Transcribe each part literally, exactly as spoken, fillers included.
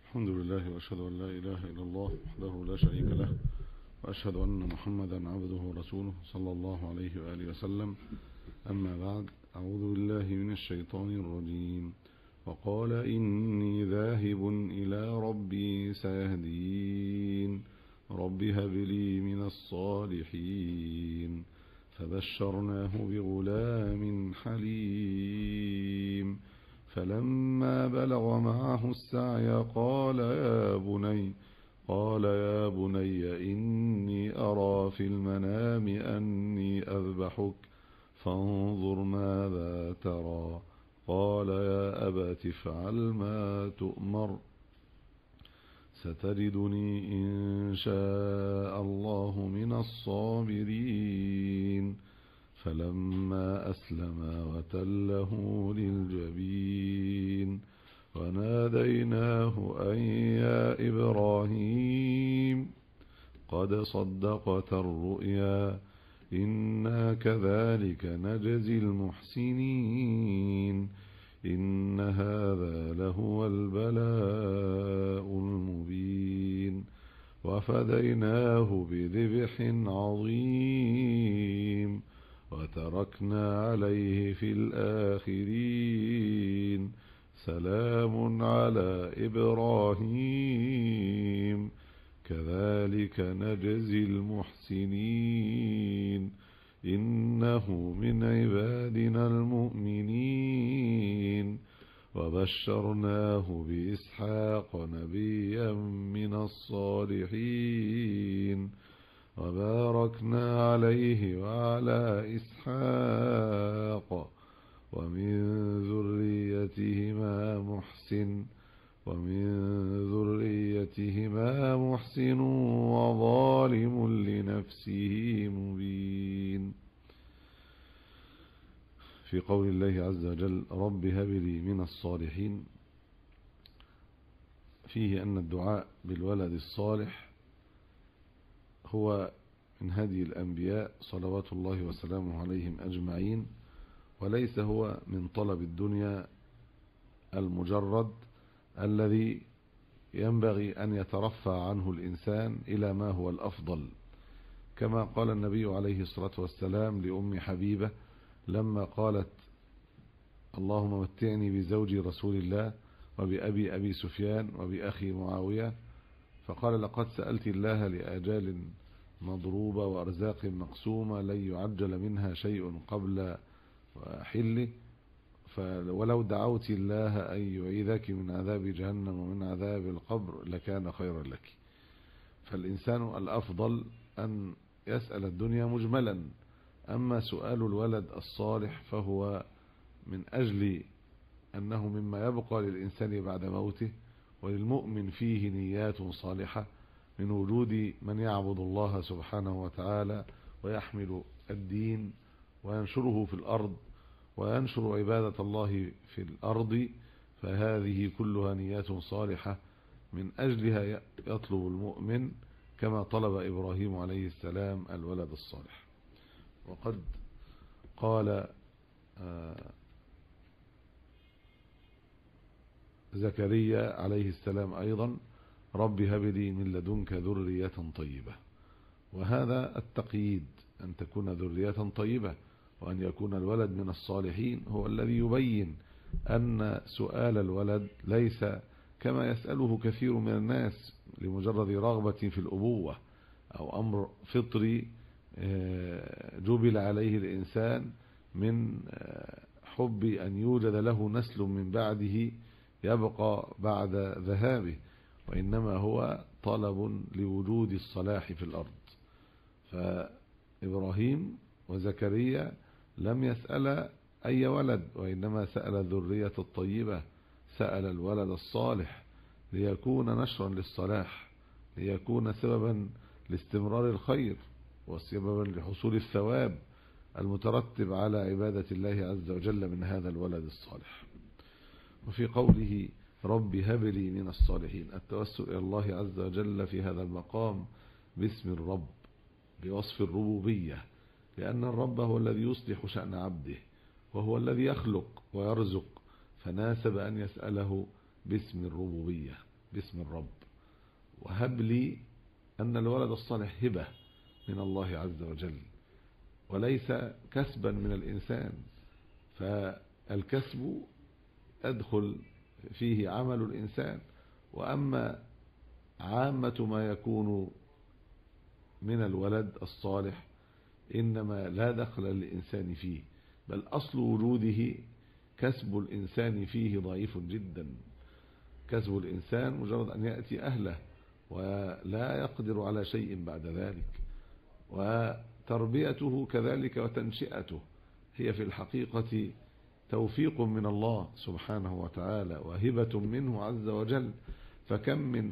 الحمد لله وأشهد أن لا إله إلا الله وحده لا شريك له، وأشهد أن محمدا عبده ورسوله صلى الله عليه وآله وسلم. أما بعد، أعوذ بالله من الشيطان الرجيم. وقال إني ذاهب إلى ربي سيهدين رب هب لي من الصالحين. فبشرناه بغلام حليم. فلما بلغ معه السعي قال يا بني قال يا بني إني أرى في المنام أني أذبحك فانظر ماذا ترى. قال يا أبت افعل ما تؤمر ستجدني إن شاء الله من الصابرين. فلما أسلما وتله للجبين وناديناه أن يا إبراهيم قد صدقت الرؤيا إنا كذلك نجزي المحسنين إن هذا لهو البلاء المبين. وفديناه بذبح عظيم وتركنا عليه في الآخرين سلام على إبراهيم كذلك نجزي المحسنين إنه من عبادنا المؤمنين. وبشرناه بإسحاق نبيا من الصالحين وباركنا عليه وعلى إسحاق ومن ذريتهما محسن ومن ذريتهما محسن وظالم لنفسه مبين. في قول الله عز وجل رب هب لي من الصالحين، فيه أن الدعاء بالولد الصالح هو من هدي الأنبياء صلوات الله وسلامه عليهم أجمعين، وليس هو من طلب الدنيا المجرد الذي ينبغي أن يترفع عنه الإنسان إلى ما هو الأفضل، كما قال النبي عليه الصلاة والسلام لأم حبيبة لما قالت اللهم متعني بزوج رسول الله وبأبي أبي سفيان وبأخي معاوية، فقال لقد سألت الله لآجال مضروبة وأرزاق مقسومة لن يعجل منها شيء قبل حله، ولو دعوت الله أن يعيذك من عذاب جهنم ومن عذاب القبر لكان خيرا لك. فالإنسان الأفضل أن يسأل الدنيا مجملا، أما سؤال الولد الصالح فهو من أجل أنه مما يبقى للإنسان بعد موته، وللمؤمن فيه نيات صالحة من وجود من يعبد الله سبحانه وتعالى ويحمل الدين وينشره في الأرض وينشر عبادة الله في الأرض، فهذه كلها نيات صالحة من أجلها يطلب المؤمن كما طلب إبراهيم عليه السلام الولد الصالح. وقد قال زكريا عليه السلام أيضا رب هب لي من لدنك ذرية طيبة، وهذا التقييد أن تكون ذرية طيبة وأن يكون الولد من الصالحين هو الذي يبين أن سؤال الولد ليس كما يسأله كثير من الناس لمجرد رغبة في الأبوة أو أمر فطري جبل عليه الإنسان من حب أن يوجد له نسل من بعده يبقى بعد ذهابه، وإنما هو طلب لوجود الصلاح في الأرض. فإبراهيم وزكريا لم يسأل أي ولد، وإنما سأل الذرية الطيبة، سأل الولد الصالح ليكون نشرا للصلاح، ليكون سببا لاستمرار الخير وسببا لحصول الثواب المترتب على عبادة الله عز وجل من هذا الولد الصالح. وفي قوله رب هب لي من الصالحين التوسل إلى الله عز وجل في هذا المقام باسم الرب بوصف الربوبية، لأن الرب هو الذي يصلح شأن عبده وهو الذي يخلق ويرزق، فناسب أن يسأله باسم الربوبية باسم الرب. وهب لي أن الولد الصالح هبة من الله عز وجل وليس كسبا من الإنسان، فالكسب أدخل فيه عمل الإنسان، وأما عامة ما يكون من الولد الصالح إنما لا دخل للإنسان فيه، بل أصل وجوده كسب الإنسان فيه ضعيف جدا. كسب الإنسان مجرد أن يأتي أهله ولا يقدر على شيء بعد ذلك. وتربيته كذلك وتنشئته هي في الحقيقة توفيق من الله سبحانه وتعالى وهبة منه عز وجل. فكم من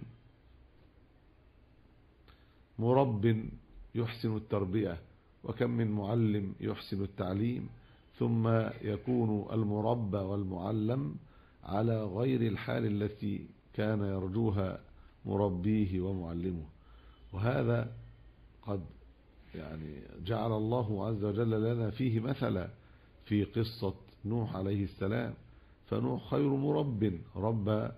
مرب يحسن التربية، وكم من معلم يحسن التعليم، ثم يكون المربى والمعلم على غير الحال التي كان يرجوها مربيه ومعلمه. وهذا قد يعني جعل الله عز وجل لنا فيه مثلا في قصة نوح عليه السلام. فنوح خير مرب ربى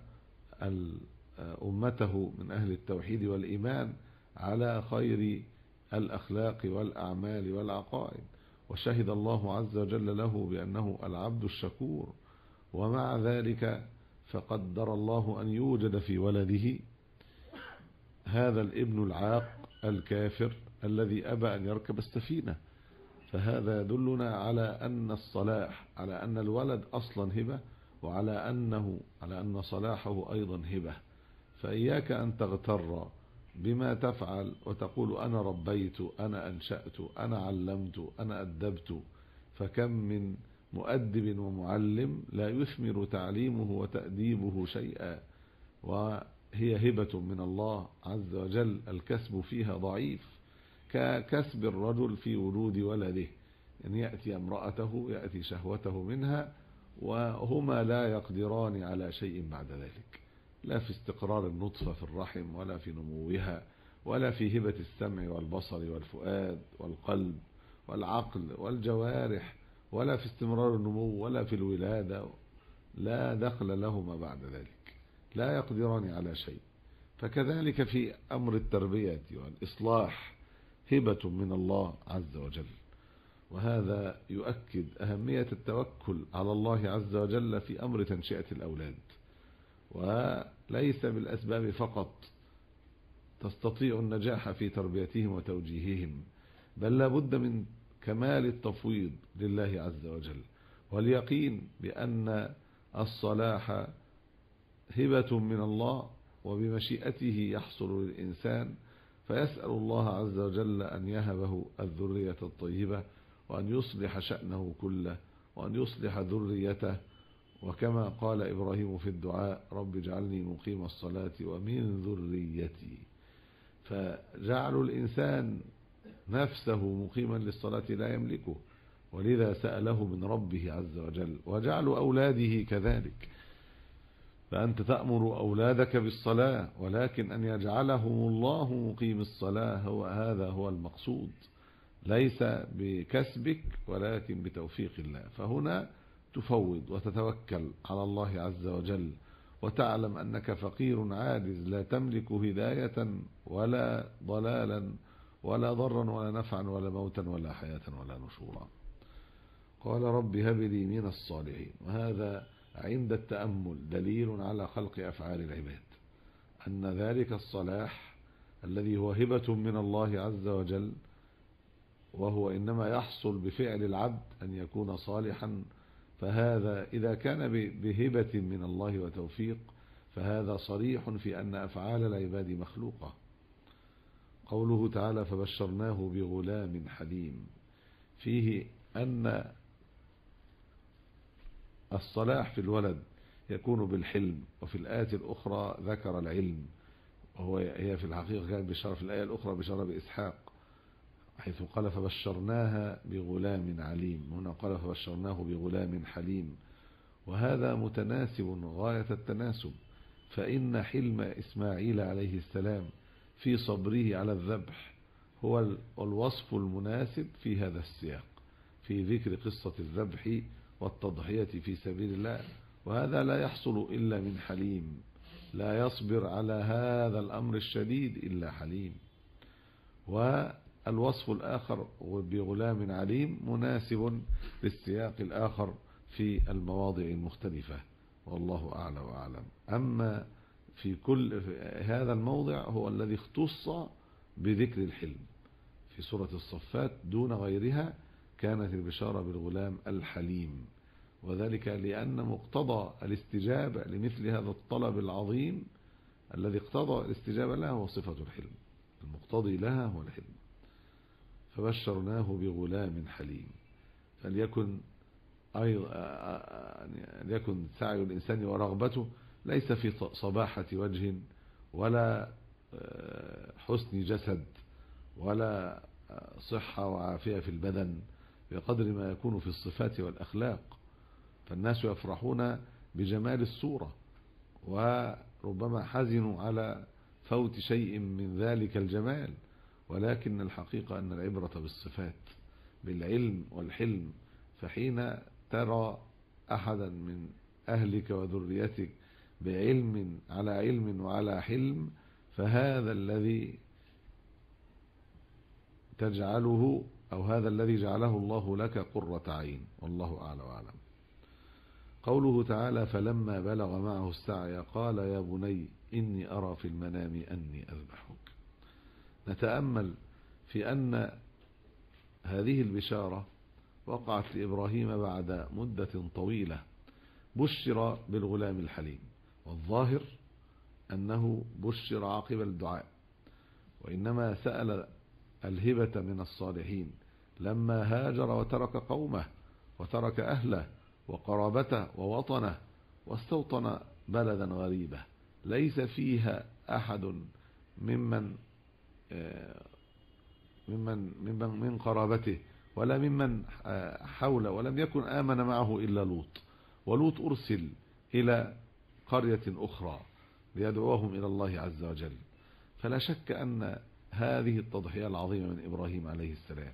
أمته من أهل التوحيد والإيمان على خير الأخلاق والأعمال والعقائد، وشهد الله عز وجل له بأنه العبد الشكور. ومع ذلك فقدر الله أن يوجد في ولده هذا الابن العاق الكافر الذي أبى أن يركب السفينة. فهذا يدلنا على أن الصلاح، على أن الولد أصلا هبة، وعلى أنه على أن صلاحه أيضا هبة. فإياك أن تغتر بما تفعل وتقول أنا ربيت، أنا أنشأت، أنا علمت، أنا أدبت. فكم من مؤدب ومعلم لا يثمر تعليمه وتأديبه شيئا، وهي هبة من الله عز وجل الكسب فيها ضعيف، ككسب الرجل في وجود ولده، أن يأتي امرأته يأتي شهوته منها، وهما لا يقدران على شيء بعد ذلك، لا في استقرار النطفة في الرحم، ولا في نموها، ولا في هبة السمع والبصر والفؤاد والقلب والعقل والجوارح، ولا في استمرار النمو، ولا في الولادة. لا دخل لهما بعد ذلك، لا يقدران على شيء. فكذلك في أمر التربية والإصلاح هبة من الله عز وجل. وهذا يؤكد أهمية التوكل على الله عز وجل في أمر تنشئة الأولاد، وليس بالأسباب فقط تستطيع النجاح في تربيتهم وتوجيههم، بل لا بد من كمال التفويض لله عز وجل، واليقين بأن الصلاح هبة من الله وبمشيئته يحصل للإنسان. فيسأل الله عز وجل أن يهبه الذرية الطيبة، وأن يصلح شأنه كله، وأن يصلح ذريته. وكما قال إبراهيم في الدعاء رب اجعلني مقيم الصلاة ومن ذريتي. فجعل الإنسان نفسه مقيما للصلاة لا يملكه، ولذا سأله من ربه عز وجل، وجعل أولاده كذلك. فأنت تأمر أولادك بالصلاة، ولكن أن يجعلهم الله مقيم الصلاة هو هذا هو المقصود، ليس بكسبك ولكن بتوفيق الله. فهنا تفوض وتتوكل على الله عز وجل، وتعلم أنك فقير عاجز لا تملك هداية ولا ضلالا ولا ضرا ولا نفعا ولا موتا ولا حياة ولا نشورا. قال رب هب لي من الصالحين. وهذا عند التأمل دليل على خلق أفعال العباد، أن ذلك الصلاح الذي هو هبة من الله عز وجل، وهو إنما يحصل بفعل العبد أن يكون صالحا. فهذا إذا كان بهبة من الله وتوفيق فهذا صريح في أن أفعال العباد مخلوقة. قوله تعالى فبشرناه بغلام حليم، فيه أن الصلاح في الولد يكون بالحلم. وفي الآية الأخرى ذكر العلم، وهو هي في الحقيقة كانت بشارة في الآية الأخرى بشارة بإسحاق، حيث قال فبشرناها بغلام عليم، هنا قال فبشرناه بغلام حليم. وهذا متناسب غاية التناسب، فإن حلم إسماعيل عليه السلام في صبره على الذبح هو الوصف المناسب في هذا السياق، في ذكر قصة الذبح والتضحية في سبيل الله. وهذا لا يحصل إلا من حليم، لا يصبر على هذا الأمر الشديد إلا حليم. والوصف الآخر بغلام عليم مناسب للسياق الآخر في المواضع المختلفة، والله أعلى وأعلم. أما في كل هذا الموضع هو الذي اختص بذكر الحلم في سورة الصفات دون غيرها، كانت البشارة بالغلام الحليم، وذلك لأن مقتضى الاستجابة لمثل هذا الطلب العظيم الذي اقتضى الاستجابة له هو صفة الحلم، المقتضي لها هو الحلم. فبشرناه بغلام حليم. فليكن أيضا ليكن سعي الإنسان ورغبته ليس في صباحة وجه ولا حسن جسد ولا صحة وعافية في البدن، بقدر ما يكون في الصفات والأخلاق. فالناس يفرحون بجمال الصورة وربما حزنوا على فوت شيء من ذلك الجمال، ولكن الحقيقة أن العبرة بالصفات بالعلم والحلم. فحين ترى أحدا من أهلك وذريتك بعلم على علم وعلى حلم، فهذا الذي تجعله أو هذا الذي جعله الله لك قرة عين، والله أعلى وأعلم. قوله تعالى: فلما بلغ معه السعي قال يا بني إني أرى في المنام أني أذبحك. نتأمل في أن هذه البشارة وقعت لإبراهيم بعد مدة طويلة، بشر بالغلام الحليم، والظاهر أنه بشر عقب الدعاء، وإنما سأل الهبة من الصالحين لما هاجر وترك قومه وترك أهله وقرابته ووطنه واستوطن بلدا غريبة ليس فيها أحد ممن ممن ممن من قرابته ولا ممن حوله، ولم يكن آمن معه إلا لوط، ولوط أرسل إلى قرية أخرى ليدعوهم إلى الله عز وجل. فلا شك أن هذه التضحية العظيمة من إبراهيم عليه السلام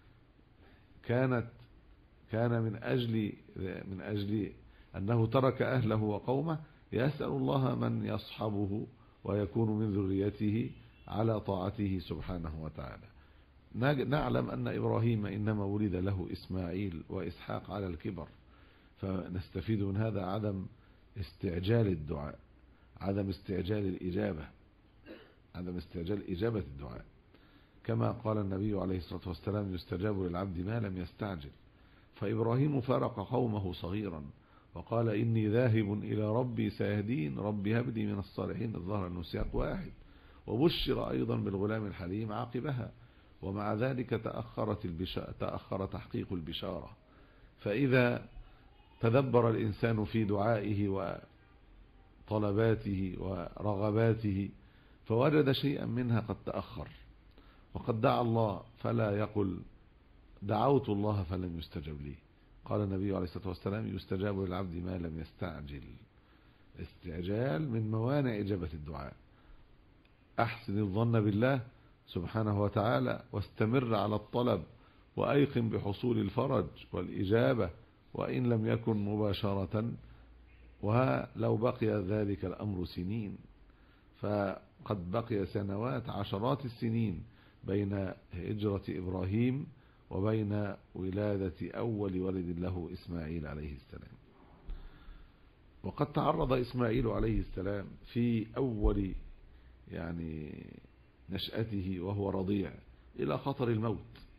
كانت كان من أجل من أجل أنه ترك أهله وقومه يسأل الله من يصحبه ويكون من ذريته على طاعته سبحانه وتعالى. نعلم أن إبراهيم إنما ولد له إسماعيل وإسحاق على الكبر، فنستفيد من هذا عدم استعجال الدعاء، عدم استعجال الإجابة، عدم استعجال إجابة الدعاء، كما قال النبي عليه الصلاة والسلام: يستجاب للعبد ما لم يستعجل. فإبراهيم فارق قومه صغيرا وقال: إني ذاهب إلى ربي سيهدين، ربي هب لي من الصالحين. الظاهر أنه سياق واحد، وبشر أيضا بالغلام الحليم عاقبها، ومع ذلك تأخرت البشارة تأخر تحقيق البشارة. فإذا تدبر الإنسان في دعائه وطلباته ورغباته فوجد شيئا منها قد تأخر، وقد دعا الله فلا يقل دعوت الله فلم يستجب لي. قال النبي عليه الصلاة والسلام: يستجاب للعبد ما لم يستعجل. استعجال من موانع إجابة الدعاء. أحسن الظن بالله سبحانه وتعالى واستمر على الطلب، وأيقن بحصول الفرج والإجابة وإن لم يكن مباشرة، ولو بقي ذلك الأمر سنين. فقد بقي سنوات، عشرات السنين بين هجرة إبراهيم وبين ولادة أول ولد له إسماعيل عليه السلام. وقد تعرض إسماعيل عليه السلام في أول يعني نشأته وهو رضيع إلى خطر الموت،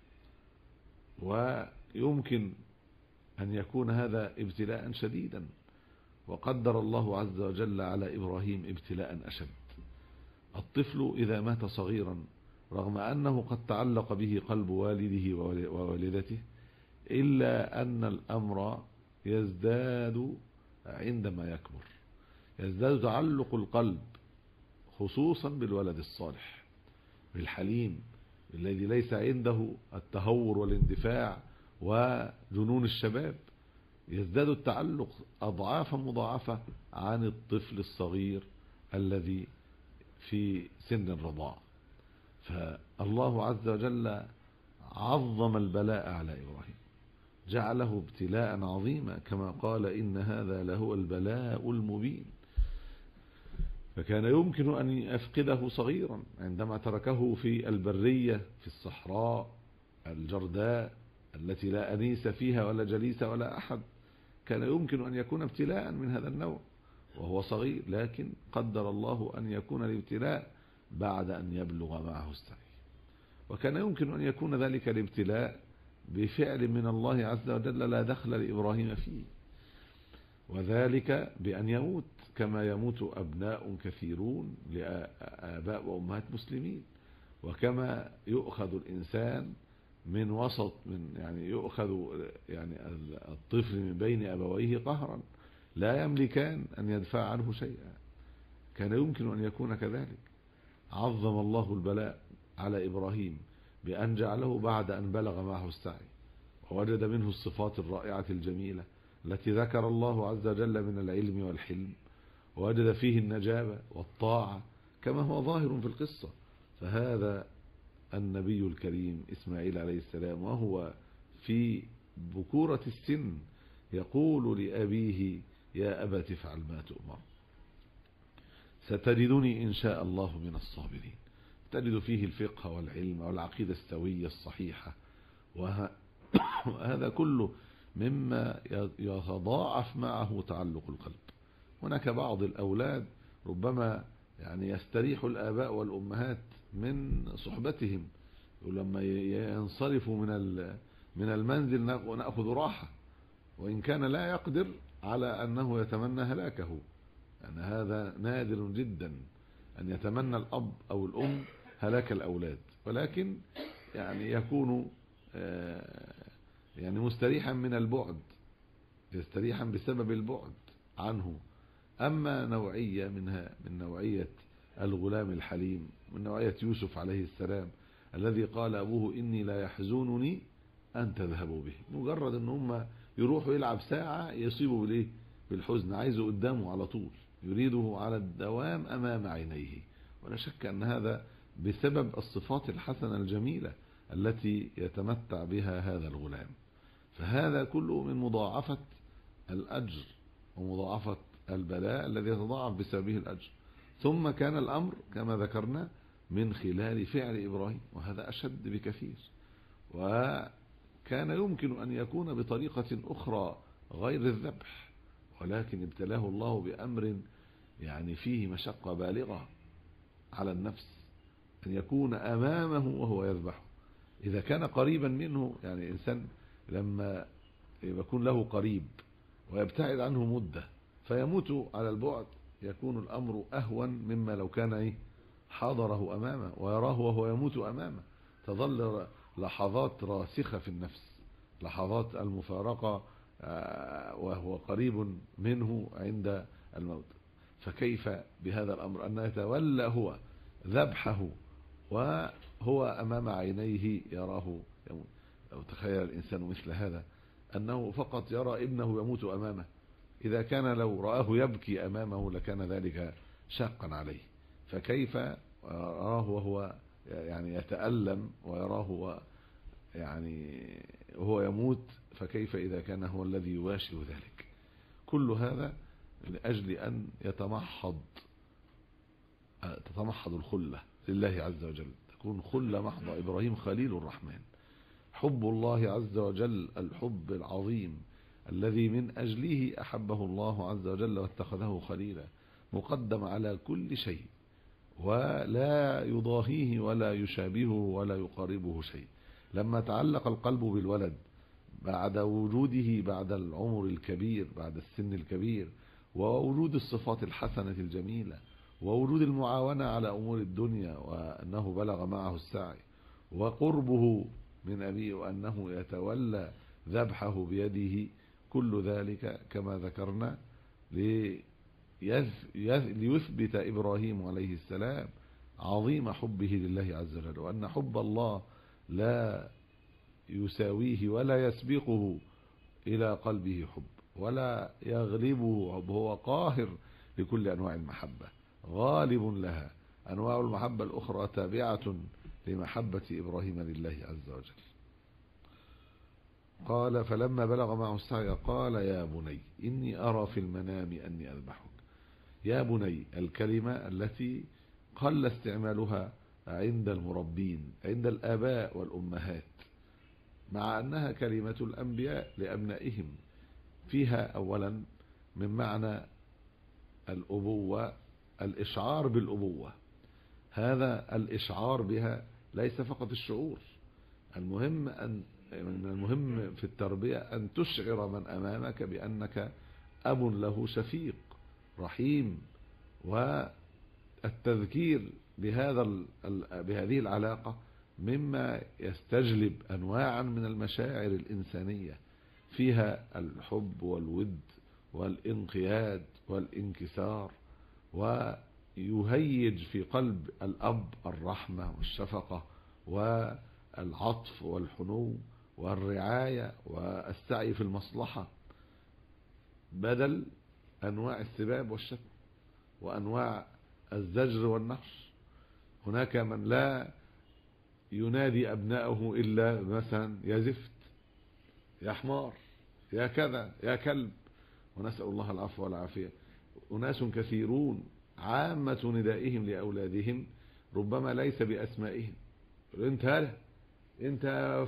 ويمكن أن يكون هذا ابتلاء شديدا، وقدر الله عز وجل على إبراهيم ابتلاء أشد. الطفل إذا مات صغيرا رغم أنه قد تعلق به قلب والده ووالدته، إلا أن الأمر يزداد عندما يكبر، يزداد تعلق القلب خصوصا بالولد الصالح بالحليم الذي ليس عنده التهور والاندفاع وجنون الشباب، يزداد التعلق أضعافا مضاعفة عن الطفل الصغير الذي في سن الرضاع. فالله عز وجل عظم البلاء على إبراهيم، جعله ابتلاء عظيما، كما قال: إن هذا لهو البلاء المبين. فكان يمكن أن يفقده صغيرا عندما تركه في البرية في الصحراء الجرداء التي لا أنيس فيها ولا جليس ولا أحد. كان يمكن أن يكون ابتلاء من هذا النوع وهو صغير، لكن قدر الله أن يكون الابتلاء بعد أن يبلغ معه السعي. وكان يمكن أن يكون ذلك الابتلاء بفعل من الله عز وجل لا دخل لإبراهيم فيه، وذلك بأن يموت كما يموت أبناء كثيرون لآباء وأمهات مسلمين، وكما يؤخذ الإنسان من وسط من يعني يؤخذ يعني الطفل من بين أبويه قهرا لا يملكان أن يدفع عنه شيئا. كان يمكن أن يكون كذلك. عظم الله البلاء على إبراهيم بأن جعله بعد أن بلغ معه السعي ووجد منه الصفات الرائعة الجميلة التي ذكر الله عز وجل من العلم والحلم، ووجد فيه النجابة والطاعة كما هو ظاهر في القصة. فهذا النبي الكريم إسماعيل عليه السلام وهو في بكورة السن يقول لأبيه: يا أبت افعل ما تؤمر ستجدني إن شاء الله من الصابرين. تجد فيه الفقه والعلم والعقيدة السوية الصحيحة، وهذا كله مما يتضاعف معه تعلق القلب. هناك بعض الأولاد ربما يعني يستريح الآباء والأمهات من صحبتهم، ولما ينصرفوا من من المنزل نأخذ راحة، وإن كان لا يقدر على أنه يتمنى هلاكه. يعني هذا نادر جدا أن يتمنى الأب أو الأم هلاك الأولاد، ولكن يعني يكون يعني مستريحا من البعد، يستريحا بسبب البعد عنه. أما نوعية منها من نوعية الغلام الحليم، من نوعية يوسف عليه السلام الذي قال أبوه: إني لا يحزنني أن تذهبوا به. مجرد أن هم يروحوا يلعب ساعة يصيبوا بالإيه؟ بالحزن، عايزه قدامه على طول، يريده على الدوام أمام عينيه. ولا شك أن هذا بسبب الصفات الحسنة الجميلة التي يتمتع بها هذا الغلام. فهذا كله من مضاعفة الأجر ومضاعفة البلاء الذي يتضاعف بسببه الأجر. ثم كان الأمر كما ذكرنا من خلال فعل إبراهيم، وهذا أشد بكثير. وكان يمكن أن يكون بطريقة أخرى غير الذبح، ولكن ابتلاه الله بأمر يعني فيه مشقة بالغة على النفس، أن يكون أمامه وهو يذبحه. إذا كان قريبا منه، يعني إنسان لما يكون له قريب ويبتعد عنه مدة فيموت على البعد، يكون الأمر أهون مما لو كان حاضره أمامه ويراه وهو يموت أمامه. تظل لحظات راسخة في النفس، لحظات المفارقة وهو قريب منه عند الموت. فكيف بهذا الأمر أن يتولى هو ذبحه وهو أمام عينيه يراه يموت؟ لو تخيل الإنسان مثل هذا، أنه فقط يرى ابنه يموت أمامه، إذا كان لو رآه يبكي أمامه لكان ذلك شاقا عليه، فكيف يراه وهو يعني يتألم ويراه هو يعني وهو يموت؟ فكيف إذا كان هو الذي يباشر ذلك؟ كل هذا لأجل أن يتمحض تتمحض الخلة لله عز وجل، تكون خلة محضة. إبراهيم خليل الرحمن، حب الله عز وجل الحب العظيم الذي من أجله أحبه الله عز وجل واتخذه خليلا، مقدم على كل شيء، ولا يضاهيه ولا يشابهه ولا يقاربه شيء. لما تعلق القلب بالولد بعد وجوده بعد العمر الكبير، بعد السن الكبير، ووجود الصفات الحسنة الجميلة، ووجود المعاونة على أمور الدنيا، وأنه بلغ معه السعي، وقربه من أبيه، وأنه يتولى ذبحه بيده، كل ذلك كما ذكرنا ليثبت إبراهيم عليه السلام عظيم حبه لله عز وجل، وأن حب الله لا يساويه ولا يسبقه إلى قلبه حب، ولا يغلبه. وهو قاهر لكل أنواع المحبة، غالب لها. أنواع المحبة الأخرى تابعة لمحبة إبراهيم لله عز وجل. قال: فلما بلغ معه السعي قال: يا بني إني أرى في المنام أني أذبحك. يا بني الكلمة التي قل استعمالها عند المربين، عند الآباء والأمهات، مع أنها كلمة الأنبياء لأبنائهم، فيها أولا من معنى الأبوة الإشعار بالأبوة. هذا الإشعار بها ليس فقط الشعور، المهم أن من المهم في التربية أن تشعر من أمامك بأنك أب له شفيق رحيم، والتذكير بهذا بهذه العلاقة مما يستجلب أنواعا من المشاعر الإنسانية، فيها الحب والود والانقياد والانكسار، ويهيج في قلب الأب الرحمة والشفقة والعطف والحنو والرعاية والسعي في المصلحة، بدل أنواع السباب والشتم وأنواع الزجر والنحش. هناك من لا ينادي أبنائه إلا مثلا يا زفت، يا حمار، يا كذا، يا كلب، ونسأل الله العفو والعافية. أناس كثيرون عامة ندائهم لأولادهم ربما ليس بأسمائهم، انت هذا، انت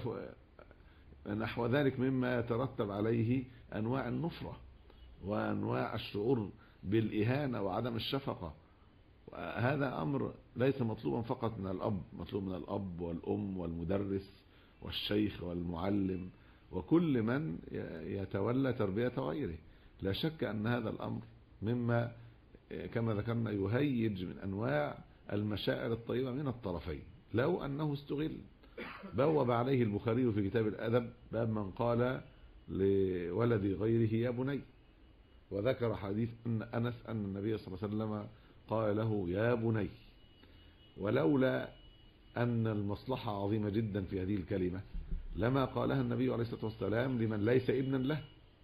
نحو ذلك، مما يترتب عليه أنواع النفرة وأنواع الشعور بالإهانة وعدم الشفقة. هذا أمر ليس مطلوبا فقط من الأب، مطلوب من الأب والأم والمدرس والشيخ والمعلم وكل من يتولى تربية غيره. لا شك أن هذا الأمر مما كما ذكرنا يهيج من أنواع المشاعر الطيبة من الطرفين، لو أنه استغل. بوب عليه البخاري في كتاب الأدب باب من قال لولد غيره يا بني، وذكر حديث أن أنس أن النبي صلى الله عليه وسلم قال له يا بني. ولولا أن المصلحة عظيمة جدا في هذه الكلمة لما قالها النبي عليه الصلاة والسلام لمن ليس ابنا له،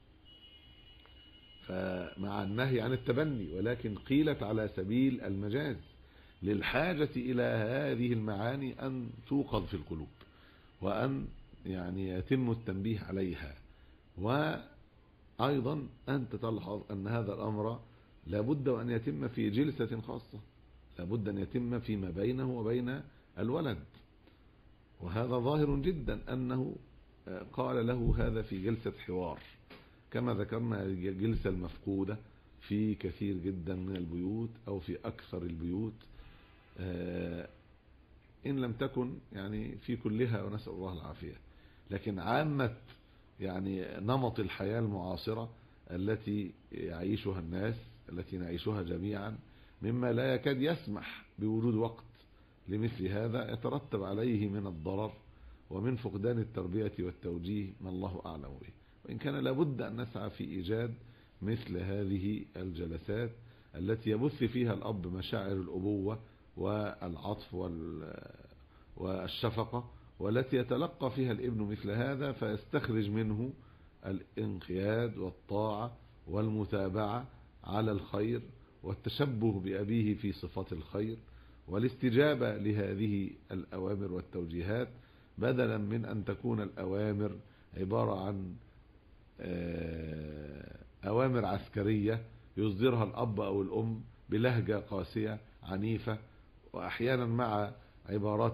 فمع النهي عن التبني، ولكن قيلت على سبيل المجاز للحاجة إلى هذه المعاني أن توقظ في القلوب وأن يعني يتم التنبيه عليها. وأيضا أنت تلحظ أن هذا الأمر لابد أن يتم في جلسة خاصة، لابد أن يتم فيما بينه وبين الولد، وهذا ظاهر جدا أنه قال له هذا في جلسة حوار، كما ذكرنا الجلسة المفقودة في كثير جدا من البيوت أو في أكثر البيوت، إن لم تكن يعني في كلها ونسأل الله العافية. لكن عامة يعني نمط الحياة المعاصرة التي يعيشها الناس، التي نعيشها جميعا، مما لا يكاد يسمح بوجود وقت لمثل هذا يترتب عليه من الضرر ومن فقدان التربية والتوجيه ما الله أعلم به. وإن كان لابد أن نسعى في إيجاد مثل هذه الجلسات التي يبث فيها الأب مشاعر الأبوة والعطف والشفقة، والتي يتلقى فيها الابن مثل هذا فيستخرج منه الانقياد والطاعة والمتابعة على الخير والتشبه بأبيه في صفات الخير والاستجابة لهذه الأوامر والتوجيهات، بدلا من أن تكون الأوامر عبارة عن أوامر عسكرية يصدرها الأب أو الأم بلهجة قاسية عنيفة، وأحيانا مع عبارات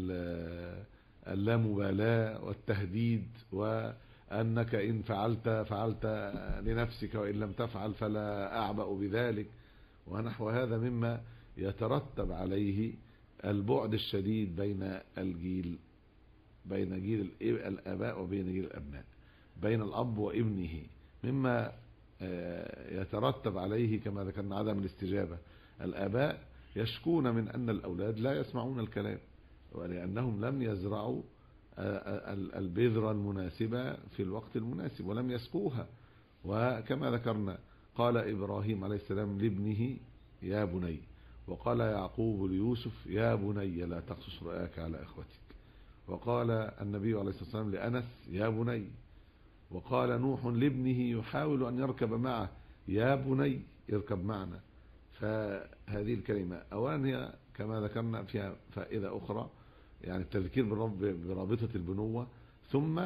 اللامبالاة والتهديد، وأنك إن فعلت فعلت لنفسك وإن لم تفعل فلا أعبأ بذلك، ونحو هذا مما يترتب عليه البعد الشديد بين الجيل، بين جيل الآباء وبين جيل الأبناء، بين الأب وابنه، مما يترتب عليه كما ذكرنا عدم الاستجابة. الآباء يشكون من أن الأولاد لا يسمعون الكلام، ولأنهم لم يزرعوا البذرة المناسبة في الوقت المناسب ولم يسقوها. وكما ذكرنا قال إبراهيم عليه السلام لابنه يا بني، وقال يعقوب ليوسف يا بني لا تقصص رؤياك على إخوتك، وقال النبي عليه الصلاة والسلام لأنس يا بني، وقال نوح لابنه يحاول أن يركب معه يا بني اركب معنا. فهذه الكلمة أولا هي كما ذكرنا فيها فائدة أخرى، يعني التذكير برابطة البنوة، ثم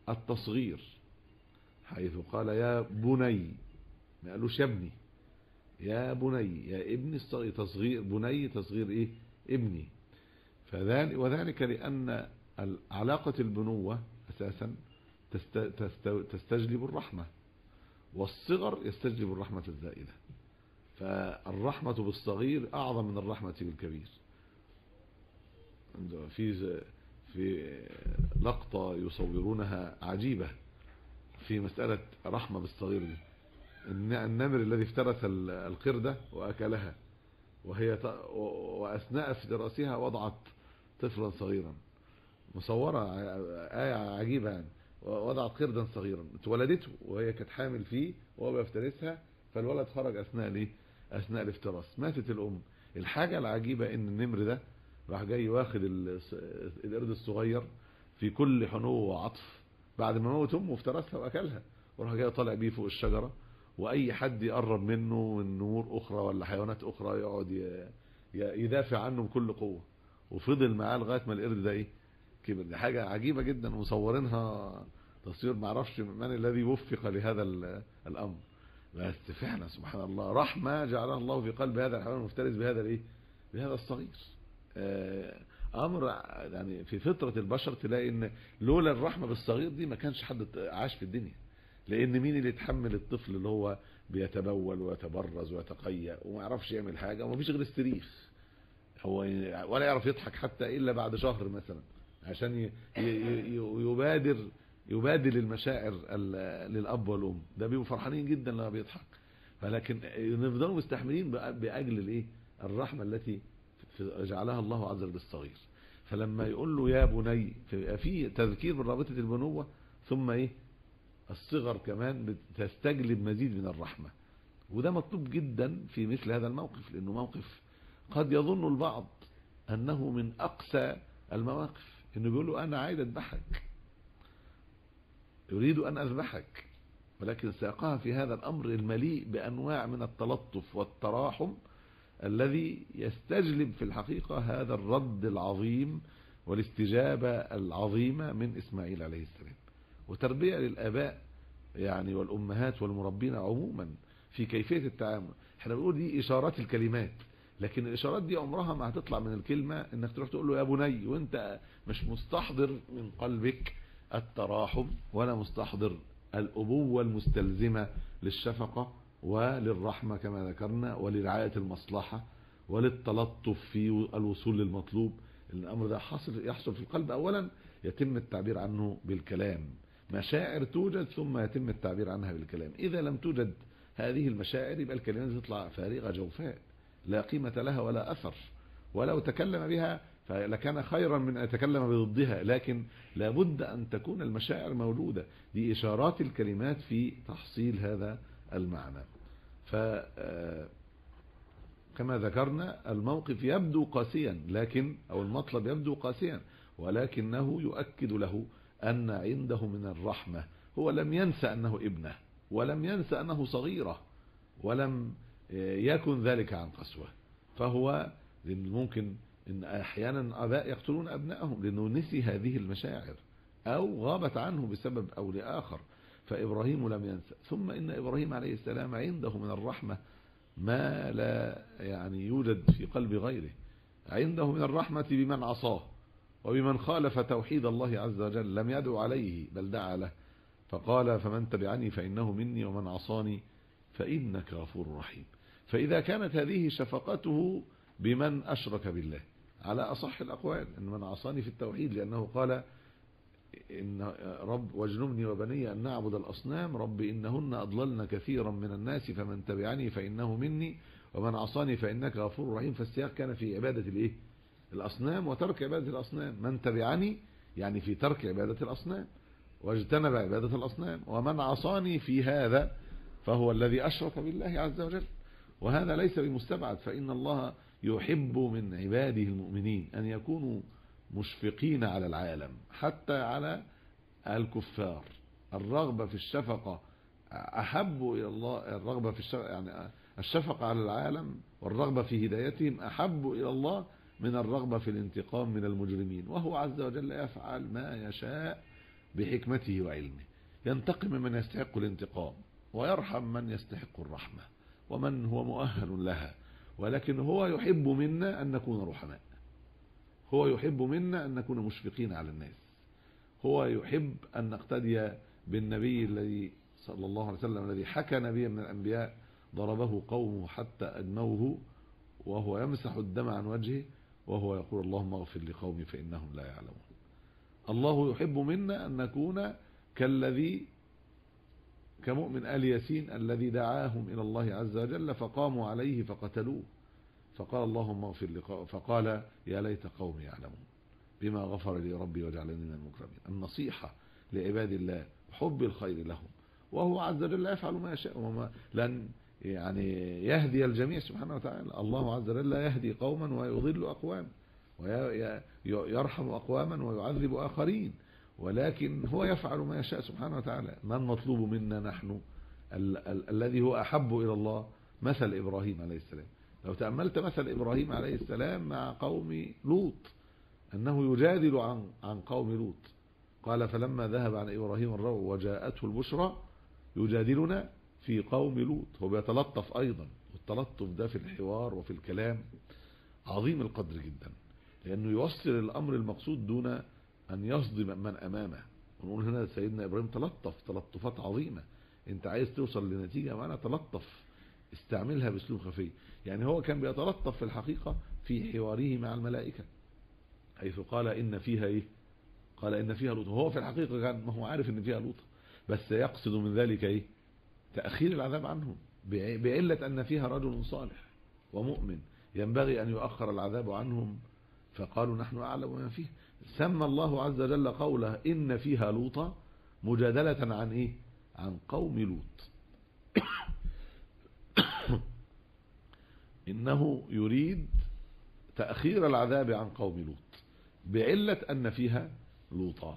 التصغير حيث قال يا بني، ما قالوش يا ابني، يا بني، يا ابني الصغير، تصغير بني تصغير ايه؟ ابني. فذلك وذلك لأن علاقة البنوة أساسا تستجلب الرحمة، والصغر يستجلب الرحمة الزائدة، فالرحمة بالصغير أعظم من الرحمة بالكبير. في في لقطة يصورونها عجيبة في مسألة رحمة بالصغير دي، النمر الذي افترس القردة وأكلها، وهي وأثناء افتراسها وضعت طفلا صغيرا، مصورة آية عجيبة يعني، وضعت قردا صغيرا اتولدته وهي كانت حامل فيه وهو بيفترسها، فالولد خرج أثناء الايه؟ أثناء الافتراس، ماتت الأم. الحاجة العجيبة إن النمر ده راح جاي واخد القرد الصغير في كل حنو وعطف بعد ما موت امه وافترسها واكلها، وراح جاي طالع بيه فوق الشجره، واي حد يقرب منه من نمور اخرى ولا حيوانات اخرى يقعد يدافع عنه بكل قوه، وفضل معاه لغايه ما القرد ده ايه؟ كبر. دي حاجه عجيبه جدا، مصورينها تصوير ما اعرفش من الذي وفق لهذا الامر، بس فعلا سبحان الله رحمه جعلها الله في قلب هذا الحيوان المفترس بهذا الايه؟ بهذا الصغير. امر يعني في فطرة البشر تلاقي ان لولا الرحمة بالصغير دي ما كانش حد عاش في الدنيا، لان مين اللي يتحمل الطفل اللي هو بيتبول ويتبرز ويتقيأ وما يعرفش يعمل حاجة وما فيش غير الصريخ، هو ولا يعرف يضحك حتى الا بعد شهر مثلا، عشان يبادر يبادل المشاعر للاب والام، ده بيبقوا فرحانين جدا لما بيضحك، ولكن نفضلوا مستحملين باجل الايه؟ الرحمة التي جعلها الله عز وجل بالصغير. فلما يقول له يا بني في تذكير برابطة البنوة، ثم ايه؟ الصغر كمان بتستجلب مزيد من الرحمة، وده مطلوب جدا في مثل هذا الموقف، لانه موقف قد يظن البعض انه من اقسى المواقف، انه بيقول له انا عايز اذبحك، يريد ان اذبحك، ولكن ساقها في هذا الامر المليء بانواع من التلطف والتراحم الذي يستجلب في الحقيقة هذا الرد العظيم والاستجابة العظيمة من إسماعيل عليه السلام. وتربية للآباء يعني والأمهات والمربين عموما في كيفية التعامل. احنا بنقول دي إشارات الكلمات، لكن الإشارات دي عمرها ما هتطلع من الكلمة انك تروح تقول له يا بني وانت مش مستحضر من قلبك التراحم ولا مستحضر الأبوة المستلزمة للشفقة وللرحمة كما ذكرنا، ولرعاية المصلحة وللتلطف في الوصول للمطلوب. الأمر ده حصل يحصل في القلب أولا، يتم التعبير عنه بالكلام، مشاعر توجد ثم يتم التعبير عنها بالكلام. إذا لم توجد هذه المشاعر يبقى الكلمات تطلع فارغة جوفاء لا قيمة لها ولا أثر، ولو تكلم بها فلكان خيرا من أن يتكلم بضدها، لكن لابد أن تكون المشاعر موجودة. دي إشارات الكلمات في تحصيل هذا المعنى. فكما ذكرنا الموقف يبدو قاسيا، لكن أو المطلب يبدو قاسيا، ولكنه يؤكد له أن عنده من الرحمة. هو لم ينسى أنه ابنه، ولم ينسى أنه صغيرة، ولم يكن ذلك عن قسوة. فهو ممكن إن أحيانا آباء يقتلون أبنائهم لأنه نسي هذه المشاعر أو غابت عنه بسبب أو لآخر، فإبراهيم لم ينسى. ثم إن إبراهيم عليه السلام عنده من الرحمة ما لا يعني يوجد في قلب غيره، عنده من الرحمة بمن عصاه وبمن خالف توحيد الله عز وجل، لم يدعو عليه بل دعا له، فقال فمن تبعني فإنه مني ومن عصاني فإنك غفور رحيم. فإذا كانت هذه شفقته بمن أشرك بالله على أصح الأقوال، إن من عصاني في التوحيد، لأنه قال إن رب واجنبني وبني أن نعبد الأصنام، رب إنهن أضللن كثيرا من الناس فمن تبعني فإنه مني ومن عصاني فإنك غفور رحيم. فالسياق كان في عبادة الإيه؟ الأصنام وترك عبادة الأصنام. من تبعني يعني في ترك عبادة الأصنام واجتنب عبادة الأصنام، ومن عصاني في هذا فهو الذي أشرك بالله عز وجل، وهذا ليس بمستبعد. فإن الله يحب من عباده المؤمنين أن يكونوا مشفقين على العالم حتى على الكفار. الرغبة في الشفقة أحب إلى الله، الرغبة في الشفقة يعني الشفقة على العالم والرغبة في هدايتهم أحب إلى الله من الرغبة في الانتقام من المجرمين. وهو عز وجل يفعل ما يشاء بحكمته وعلمه، ينتقم من يستحق الانتقام ويرحم من يستحق الرحمة، ومن هو مؤهل لها، ولكن هو يحب منا أن نكون رحماء، هو يحب منا أن نكون مشفقين على الناس، هو يحب أن نقتدي بالنبي الذي صلى الله عليه وسلم الذي حكى نبيا من الأنبياء ضربه قومه حتى أدموه وهو يمسح الدم عن وجهه وهو يقول اللهم اغفر لقومي فإنهم لا يعلمون. الله يحب منا أن نكون كالذي كمؤمن آل ياسين الذي دعاهم إلى الله عز وجل فقاموا عليه فقتلوه، فقال اللهم اغفر لقومي، فقال يا ليت قومي يعلمون بما غفر لي ربي وجعلني من المكرمين. النصيحة لعباد الله حب الخير لهم، وهو عز وجل يفعل ما يشاء، وما لن يعني يهدي الجميع سبحانه وتعالى. الله عز وجل يهدي قوما ويضل أقوام، ويرحم أقواما ويعذب آخرين، ولكن هو يفعل ما يشاء سبحانه وتعالى. ما المطلوب منا نحن؟ ال ال الذي هو أحب إلى الله مثل إبراهيم عليه السلام. لو تأملت مثل إبراهيم عليه السلام مع قوم لوط، أنه يجادل عن عن قوم لوط، قال فلما ذهب عن إبراهيم الروع وجاءته البشرى يجادلنا في قوم لوط. هو بيتلطف أيضا، والتلطف ده في الحوار وفي الكلام عظيم القدر جدا، لأنه يوصل الأمر المقصود دون أن يصدم من أمامه. ونقول هنا سيدنا إبراهيم تلطف تلطفات عظيمة. أنت عايز توصل لنتيجة معنا، تلطف، استعملها بأسلوب خفي. يعني هو كان بيتلطف في الحقيقة في حواره مع الملائكة، حيث قال إن فيها إيه؟ قال إن فيها لوط. وهو في الحقيقة كان ما هو عارف إن فيها لوط، بس يقصد من ذلك إيه؟ تأخير العذاب عنهم، بعلة أن فيها رجل صالح ومؤمن ينبغي أن يؤخر العذاب عنهم، فقالوا نحن أعلم ما فيه. سمى الله عز وجل قوله إن فيها لوطا مجادلة عن إيه؟ عن قوم لوط. إنه يريد تأخير العذاب عن قوم لوط بعلة أن فيها لوطا،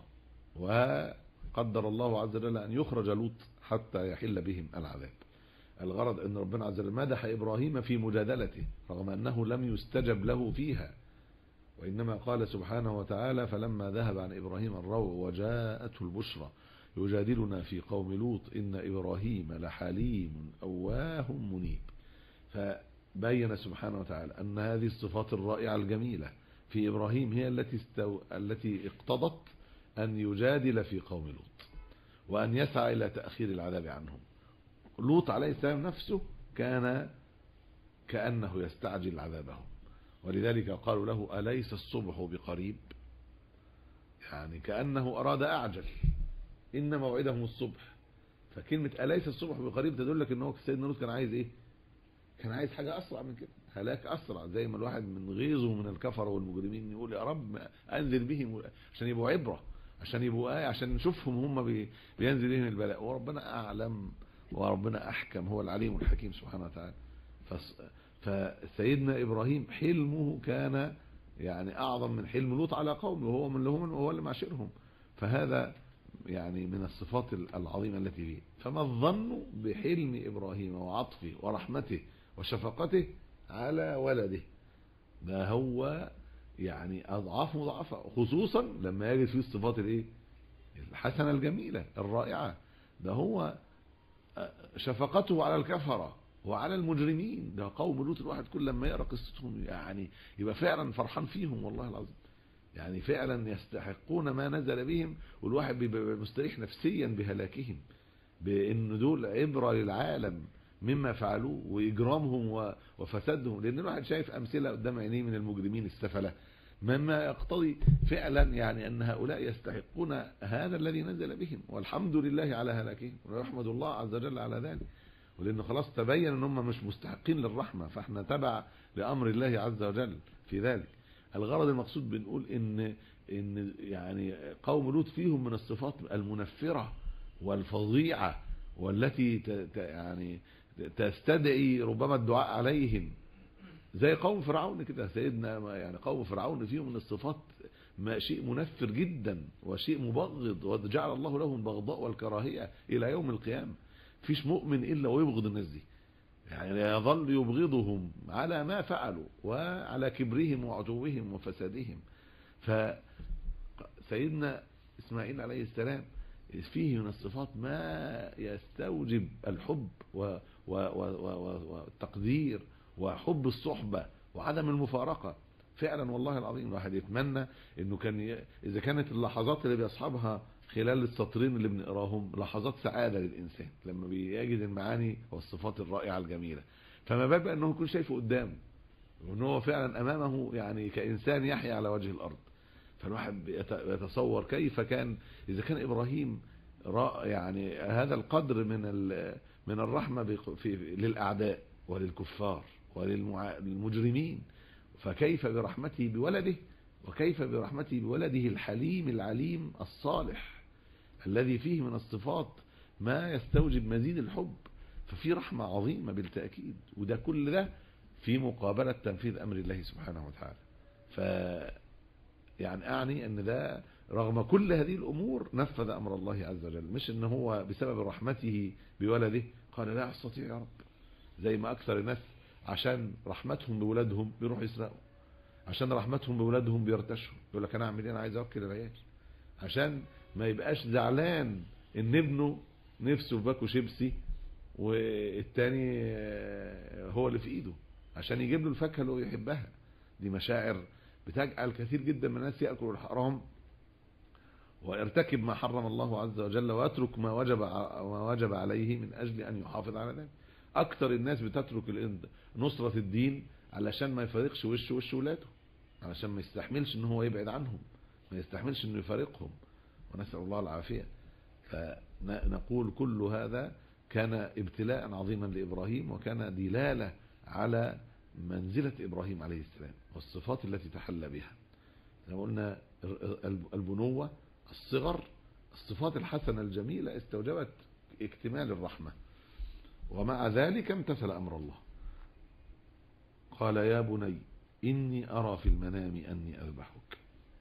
وقدر الله عز وجل أن يخرج لوط حتى يحل بهم العذاب. الغرض أن ربنا عز وجل مدح إبراهيم في مجادلته رغم أنه لم يستجب له فيها، وإنما قال سبحانه وتعالى فلما ذهب عن إبراهيم الروع وجاءته البشرى يجادلنا في قوم لوط إن إبراهيم لحليم أواه منيب. فبين سبحانه وتعالى أن هذه الصفات الرائعة الجميلة في إبراهيم هي التي استو... التي اقتضت أن يجادل في قوم لوط وأن يسعى إلى تأخير العذاب عنهم. لوط عليه السلام نفسه كان كأنه يستعجل عذابهم، ولذلك قالوا له أليس الصبح بقريب، يعني كأنه أراد أعجل، إن موعدهم الصبح. فكلمة أليس الصبح بقريب تدلك أنه سيدنا لوط كان عايز إيه؟ كان عايز حاجة أسرع من كده، هلاك أسرع، زي ما الواحد من غيظه من الكفر والمجرمين يقول يا رب أنزل بهم عشان يبقوا عبرة، عشان يبقوا آية، عشان نشوفهم هم بينزل بهم البلاء. وربنا أعلم وربنا أحكم، هو العليم الحكيم سبحانه وتعالى. فسيدنا إبراهيم حلمه كان يعني أعظم من حلم لوط على قومه، وهو من لهم وهو اللي معاشرهم. فهذا يعني من الصفات العظيمة التي فيه. فما الظن بحلم إبراهيم وعطفه ورحمته وشفقته على ولده؟ ده هو يعني أضعاف مضاعفة، خصوصا لما يجد فيه الصفات الايه الحسنة الجميلة الرائعة. ده هو شفقته على الكفرة وعلى المجرمين. ده قوم لوط الواحد كل لما يقرأ قصتهم يعني يبقى فعلا فرحان فيهم والله العظيم، يعني فعلا يستحقون ما نزل بهم، والواحد بيبقى مستريح نفسيا بهلاكهم، بأن دول عبرة للعالم مما فعلوه وإجرامهم وفسادهم. لأن الواحد شايف أمثلة قدام عينيه من المجرمين السفلة مما يقتضي فعلا يعني أن هؤلاء يستحقون هذا الذي نزل بهم، والحمد لله على هلاكهم، ونحمد الله عز وجل على ذلك. ولأنه خلاص تبين أن هم مش مستحقين للرحمة، فاحنا تبع لأمر الله عز وجل في ذلك. الغرض المقصود بنقول إن إن يعني قوم لوط فيهم من الصفات المنفرة والفظيعة، والتي يعني تستدعي ربما الدعاء عليهم، زي قوم فرعون كده. سيدنا يعني قوم فرعون فيهم من الصفات ما شيء منفر جدا وشيء مبغض، وجعل الله لهم البغضاء والكراهية إلى يوم القيامة. فيش مؤمن إلا ويبغض الناس دي، يعني يظل يبغضهم على ما فعلوا وعلى كبرهم وعتوهم وفسادهم. فسيدنا إسماعيل عليه السلام فيه من الصفات ما يستوجب الحب والتقدير وحب الصحبة وعدم المفارقة. فعلا والله العظيم الواحد يتمنى انه كان ي... اذا كانت اللحظات اللي بيصحبها خلال السطرين اللي بنقراهم لحظات سعادة للإنسان لما بيجد المعاني والصفات الرائعة الجميلة، فما بال انه يكون شايفه قدامه وان هو فعلا امامه يعني كإنسان يحيى على وجه الارض. فالواحد يتصور كيف كان اذا كان ابراهيم يعني هذا القدر من من الرحمة في للأعداء وللكفار وللمجرمين، فكيف برحمته بولده، وكيف برحمته بولده الحليم العليم الصالح الذي فيه من الصفات ما يستوجب مزيد الحب. ففي رحمة عظيمة بالتأكيد، وده كل ده في مقابلة تنفيذ أمر الله سبحانه وتعالى. ف يعني أعني أن ده رغم كل هذه الأمور نفذ أمر الله عز وجل، مش أنه هو بسبب رحمته بولده قال لا أستطيع يا رب، زي ما أكثر الناس عشان رحمتهم بولادهم بيروحوا يسرقوا، عشان رحمتهم بولادهم بيرتشوا، يقول لك أنا أعمل إيه، أنا عايز أوكل العيال، عشان ما يبقاش زعلان إن ابنه نفسه في باكو شيبسي والتاني هو اللي في إيده، عشان يجيب له الفاكهة اللي هو يحبها. دي مشاعر بتجعل كثير جدا من الناس يأكل الحرام ويرتكب ما حرم الله عز وجل ويترك ما وجب ما وجب عليه من أجل أن يحافظ على ذلك. أكثر الناس بتترك نصرة الدين علشان ما يفارقش وش وش ولاده، علشان ما يستحملش ان هو يبعد عنهم، ما يستحملش انه يفارقهم، ونسأل الله العافية. فنقول كل هذا كان ابتلاء عظيما لإبراهيم، وكان دلالة على منزلة إبراهيم عليه السلام والصفات التي تحلى بها. زي ما قلنا البنوة، الصغر، الصفات الحسنة الجميلة استوجبت اكتمال الرحمة، ومع ذلك امتثل أمر الله. قال يا بني إني أرى في المنام أني أذبحك.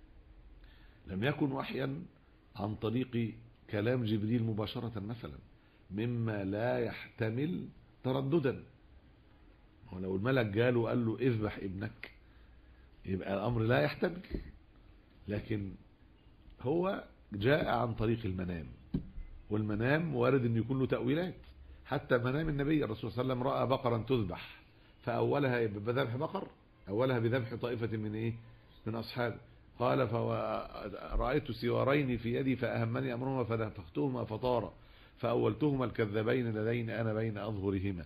لم يكن وحيا عن طريق كلام جبريل مباشرة مثلا، مما لا يحتمل ترددا. ولو الملك جاله وقال له اذبح ابنك يبقى الأمر لا يحتمل، لكن هو جاء عن طريق المنام، والمنام وارد أن يكون له تأويلات. حتى منام النبي الرسول صلى الله عليه وسلم رأى بقرا تذبح، فأولها بذبح بقر، أولها بذبح طائفة من إيه من أصحابه. قال فرأيت سوارين في يدي فأهمني أمرهما فنفختهما فطار، فأولتهما الكذبين اللذين أنا بين أظهرهما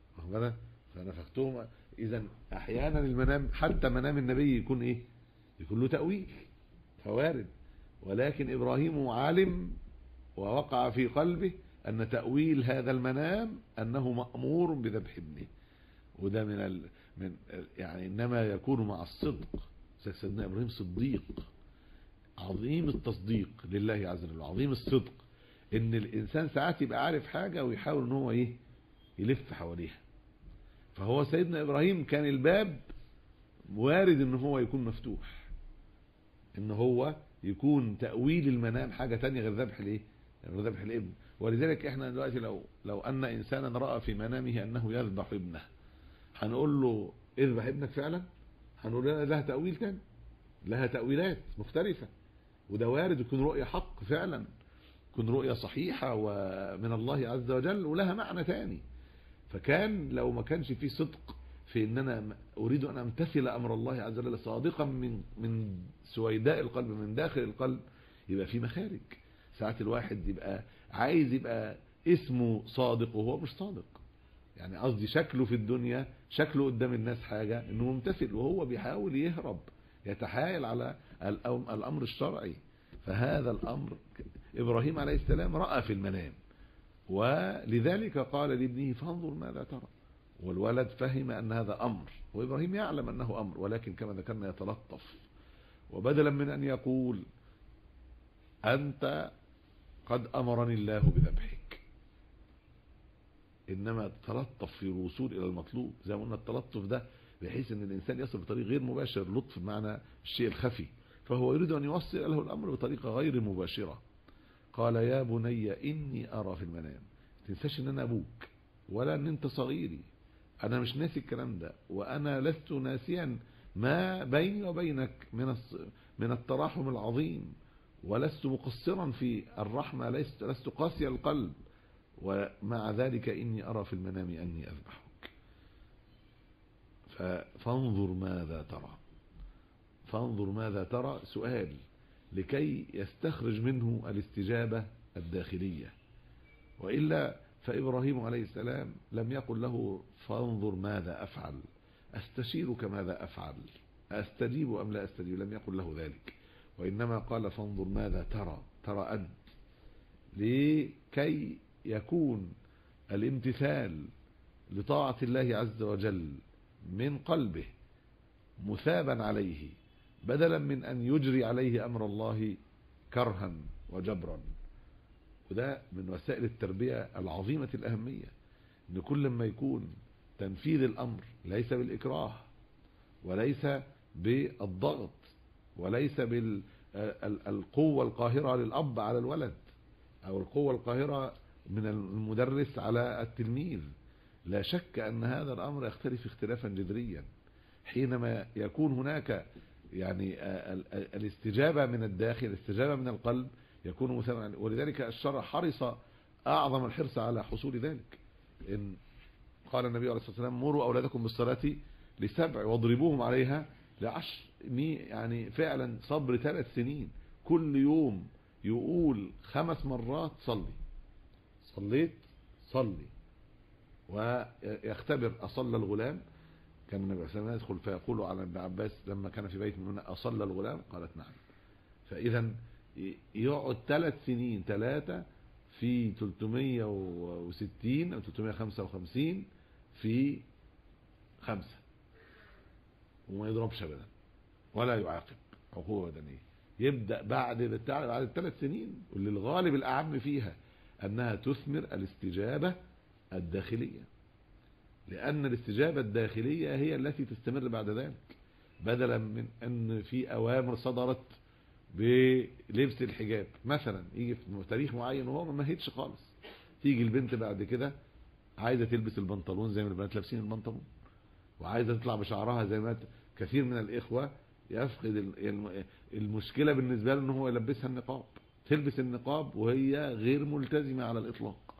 فنفختهما. إذا أحيانا المنام حتى منام النبي يكون إيه يكون له تأويل فوارد، ولكن إبراهيم عالم ووقع في قلبه أن تأويل هذا المنام أنه مأمور بذبح ابنه. وده من ال... من يعني إنما يكون مع الصدق. سيدنا إبراهيم صديق عظيم التصديق لله عز وجل، عظيم الصدق، إن الإنسان ساعات يبقى عارف حاجة ويحاول إن هو إيه يلف حواليها. فهو سيدنا إبراهيم كان الباب وارد إن هو يكون مفتوح، إن هو يكون تأويل المنام حاجة تانية غير ذبح الإيه غير ذبح الابن. ولذلك إحنا دلوقتي لو لو أن إنسانا رأى في منامه أنه يذبح ابنه، هنقول له اذبح ابنك فعلا؟ هنقول لها لها تأويل تاني، لها تأويلات مختلفة، وده وارد يكون رؤية حق فعلا، يكون رؤية صحيحة ومن الله عز وجل ولها معنى تاني. فكان لو ما كانش فيه صدق في ان انا اريد ان امتثل امر الله عز وجل صادقا من من سويداء القلب من داخل القلب، يبقى في مخارج. ساعات الواحد يبقى عايز يبقى اسمه صادق وهو مش صادق، يعني قصدي شكله في الدنيا، شكله قدام الناس حاجة انه ممتثل وهو بيحاول يهرب يتحايل على الامر الشرعي. فهذا الامر ابراهيم عليه السلام رأى في المنام، ولذلك قال لابنه فانظر ماذا ترى. والولد فهم ان هذا امر، وابراهيم يعلم انه امر، ولكن كما ذكرنا يتلطف، وبدلا من ان يقول انت قد امرني الله بذبحك، انما تلطف في الوصول الى المطلوب. زي ما قلنا التلطف ده بحيث ان الانسان يصل بطريق غير مباشر، لطف بمعنى الشيء الخفي، فهو يريد ان يوصل له الامر بطريقه غير مباشره. قال يا بني اني ارى في المنام، تنساش ان انا ابوك ولا ان انت صغيري، انا مش ناسي الكلام ده، وانا لست ناسيا ما بيني وبينك من من التراحم العظيم، ولست مقصرا في الرحمه، لست لست قاسي القلب، ومع ذلك إني أرى في المنام أني أذبحك فانظر ماذا ترى. فانظر ماذا ترى سؤال لكي يستخرج منه الاستجابة الداخلية، وإلا فإبراهيم عليه السلام لم يقل له فانظر ماذا أفعل، أستشيرك ماذا أفعل، أستجيب أم لا أستجيب، لم يقل له ذلك، وإنما قال فانظر ماذا ترى، ترى أنت، لكي يكون الامتثال لطاعة الله عز وجل من قلبه مثابا عليه، بدلا من أن يجري عليه أمر الله كرها وجبرا. وده من وسائل التربية العظيمة الأهمية، أن كل ما يكون تنفيذ الأمر ليس بالإكراه وليس بالضغط وليس بالقوة القاهرة للأب على الولد أو القوة القاهرة من المدرس على التلميذ، لا شك أن هذا الأمر يختلف اختلافا جذريا حينما يكون هناك يعني الاستجابة من الداخل، الاستجابة من القلب يكون مثابا. ولذلك الشرع حرص أعظم الحرص على حصول ذلك. إن قال النبي عليه الصلاة والسلام مروا أولادكم بالصلاة لسبع واضربوهم عليها لعشر. يعني فعلا صبر ثلاث سنين كل يوم يقول خمس مرات صلي، صليت صلي، ويختبر أصلى الغلام. كان النبي صلى الله عليه وسلم يدخل فيقول على ابن عباس لما كان في بيت من أصلى الغلام؟ قالت نعم. فإذا يقعد ثلاث سنين ثلاثة في ثلاثمائة وستين أو ثلاثمائة وخمسة وخمسين في خمسة، وما يضربش أبدا ولا يعاقب عقوبة بدنية. يبدأ بعد بعد الثلاث سنين واللي الغالب الأعم فيها أنها تثمر الاستجابة الداخلية، لأن الاستجابة الداخلية هي التي تستمر بعد ذلك، بدلا من أن في أوامر صدرت بلبس الحجاب مثلا، يجي في تاريخ معين وهو ما مهدش خالص، تيجي البنت بعد كده عايزة تلبس البنطلون زي ما البنات لابسين البنطلون، وعايزة تطلع بشعرها زي ما كثير من الإخوة يفقد المشكلة بالنسبة له أنه هو يلبسها النقاب، تلبس النقاب وهي غير ملتزمة على الإطلاق،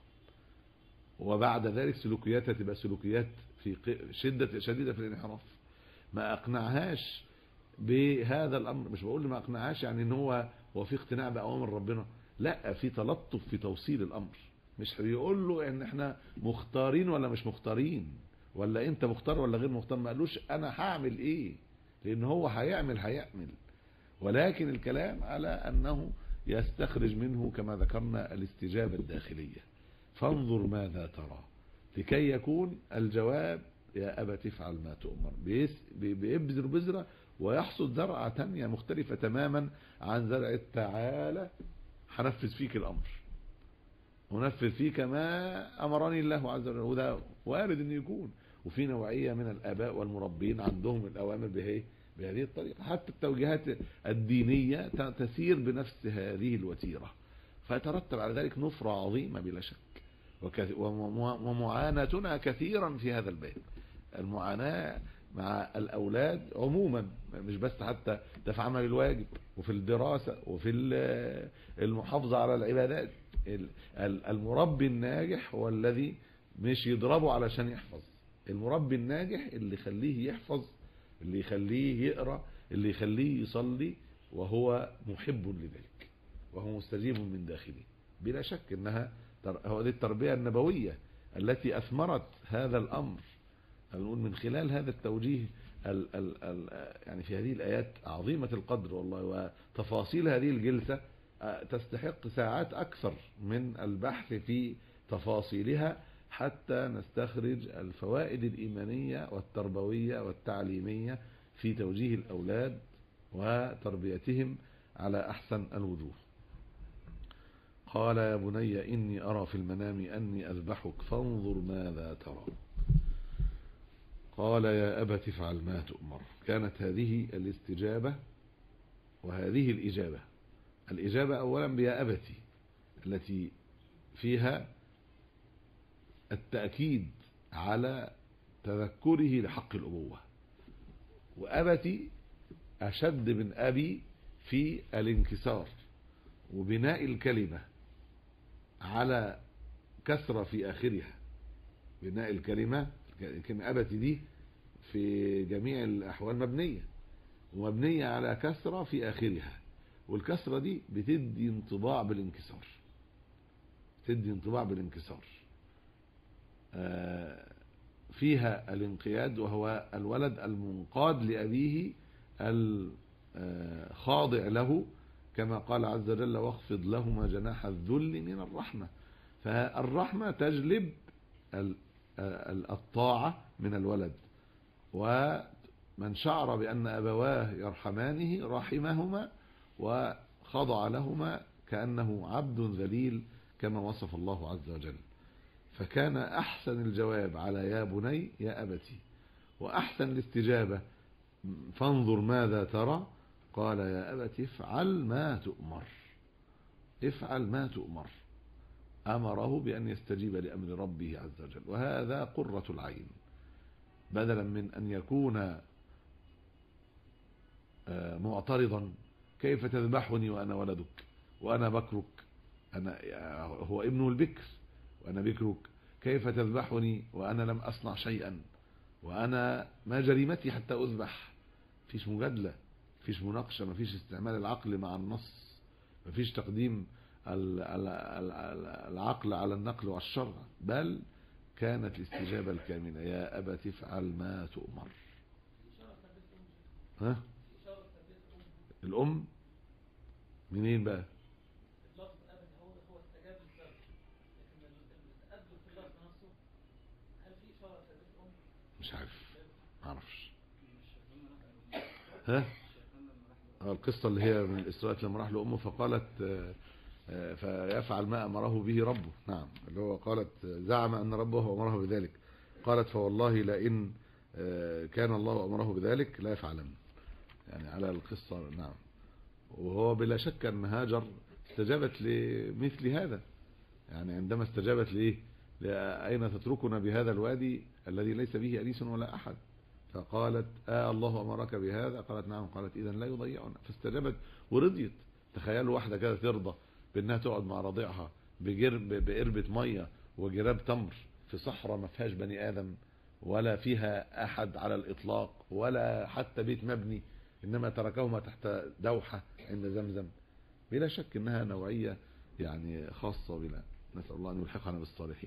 وبعد ذلك سلوكياتها تبقى سلوكيات في شدة شديدة في الانحراف. ما أقنعهاش بهذا الأمر، مش بقول ما أقنعهاش يعني ان هو هو في اقتناع بأوامر ربنا، لا، في تلطف في توصيل الأمر، مش بيقول له ان احنا مختارين ولا مش مختارين، ولا انت مختار ولا غير مختار، ما قالوش انا هعمل ايه، لان هو هيعمل هيعمل ولكن الكلام على انه يستخرج منه كما ذكرنا الاستجابة الداخلية. فانظر ماذا ترى، لكي يكون الجواب يا أبت افعل ما تؤمر، بيبذر بذرة ويحصد زرعة تانية مختلفة تماما عن زرع تعالى هنفذ فيك الأمر ونفذ فيك ما أمرني الله عز وجل. وده وارد أن يكون، وفي نوعية من الآباء والمربين عندهم الأوامر بهي بهذه الطريقة، حتى التوجيهات الدينية تسير بنفس هذه الوتيرة، فيترتب على ذلك نفرة عظيمة بلا شك، ومعاناتنا كثيرا في هذا الباب. المعاناة مع الأولاد عموما، مش بس حتى ده في عمل الواجب وفي الدراسة وفي المحافظة على العبادات. المربي الناجح هو الذي مش يضربه علشان يحفظ، المربي الناجح اللي يخليه يحفظ، اللي يخليه يقرأ، اللي يخليه يصلي وهو محب لذلك وهو مستجيب من داخله. بلا شك انها هذه التربية النبوية التي أثمرت هذا الأمر، نقول من خلال هذا التوجيه ال ال ال يعني في هذه الآيات عظيمة القدر والله، وتفاصيل هذه الجلسة تستحق ساعات أكثر من البحث في تفاصيلها حتى نستخرج الفوائد الإيمانية والتربوية والتعليمية في توجيه الأولاد وتربيتهم على أحسن الوجوه. قال يا بني إني أرى في المنام أني أذبحك فانظر ماذا ترى. قال يا أبت افعل ما تؤمر. كانت هذه الاستجابة وهذه الإجابة، الإجابة أولا بيا أبتي التي فيها التأكيد على تذكره لحق الأبوة، وأبتي أشد من أبي في الانكسار وبناء الكلمة على كسرة في آخرها، بناء الكلمة كلمة أبتي دي في جميع الأحوال مبنية، ومبنية على كسرة في آخرها، والكسرة دي بتدي انطباع بالانكسار، تدي انطباع بالانكسار فيها الانقياد، وهو الولد المنقاد لأبيه الخاضع له، كما قال عز وجل واخفض لهما جناح الذل من الرحمة. فالرحمة تجلب الطاعة من الولد، ومن شعر بأن أبواه يرحمانه رحمهما وخضع لهما كأنه عبد ذليل كما وصف الله عز وجل. فكان أحسن الجواب على يا بني يا أبتي، وأحسن الاستجابة فانظر ماذا ترى، قال يا أبت افعل ما تؤمر، افعل ما تؤمر، أمره بأن يستجيب لأمر ربه عز وجل. وهذا قرة العين، بدلا من أن يكون معترضا كيف تذبحني وأنا ولدك وأنا بكرك، أنا هو ابنه البكر وأنا بكرك، كيف تذبحني وأنا لم أصنع شيئا، وأنا ما جريمتي حتى أذبح. فيش مجادلة، فيش مناقشة، مفيش استعمال العقل مع النص، مفيش تقديم العقل على النقل والشرع، بل كانت الاستجابة الكاملة يا أبت افعل ما تؤمر. ها؟ الأم منين بقى؟ مش عارف، ما اعرفش. ها؟ القصة اللي هي من الإسراءات لما راح لأمه فقالت فيفعل ما أمره به ربه، نعم، اللي هو قالت زعم أن ربه أمره بذلك، قالت فوالله لئن كان الله أمره بذلك لا يفعلن، يعني على القصة. نعم. وهو بلا شك أن هاجر استجابت لمثل هذا، يعني عندما استجابت لإيه، أين تتركنا بهذا الوادي الذي ليس به أنيس ولا أحد، فقالت آه الله أمرك بهذا، قالت نعم، قالت إذن لا يضيعنا، فاستجابت ورضيت. تخيلوا واحدة كده ترضى بأنها تقعد مع رضيعها بجرب بقربة مية وجراب تمر في صحراء ما فيهاش بني آدم ولا فيها أحد على الإطلاق ولا حتى بيت مبني، إنما تركهما تحت دوحة عند زمزم. بلا شك إنها نوعية يعني خاصة بنا، نسأل الله أن يلحقنا بالصالحين.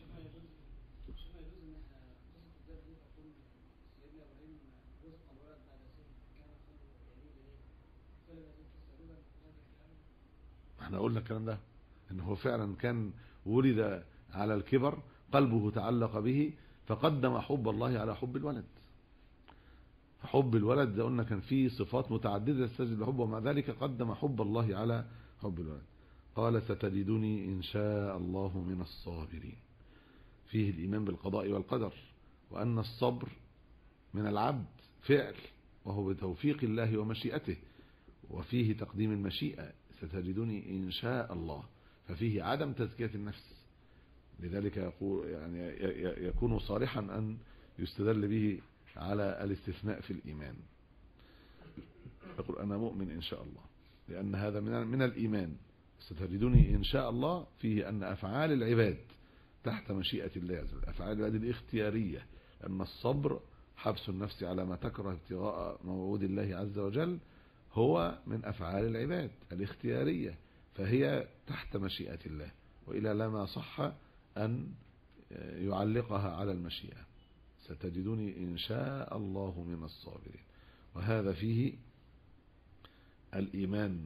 احنا قلنا الكلام ده، انه هو فعلا كان ولد على الكبر، قلبه تعلق به فقدم حب الله على حب الولد. حب الولد ده قلنا كان فيه صفات متعددة تستجلب الحب، ومع ذلك قدم حب الله على حب الولد. قال ستجدني إن شاء الله من الصابرين. فيه الإيمان بالقضاء والقدر، وأن الصبر من العبد فعل وهو بتوفيق الله ومشيئته، وفيه تقديم المشيئة ستجدني إن شاء الله، ففيه عدم تزكية النفس، لذلك يقول يعني يكون صالحا أن يستدل به على الاستثناء في الإيمان. يقول أنا مؤمن إن شاء الله، لأن هذا من من الإيمان. ستجدني إن شاء الله فيه أن أفعال العباد تحت مشيئة الله عز وجل، أفعال العباد الاختيارية، أن الصبر حبس النفس على ما تكره ابتغاء موعود الله عز وجل هو من أفعال العباد الاختيارية، فهي تحت مشيئة الله، وإلى لما صح أن يعلقها على المشيئة. ستجدني إن شاء الله من الصابرين. وهذا فيه الإيمان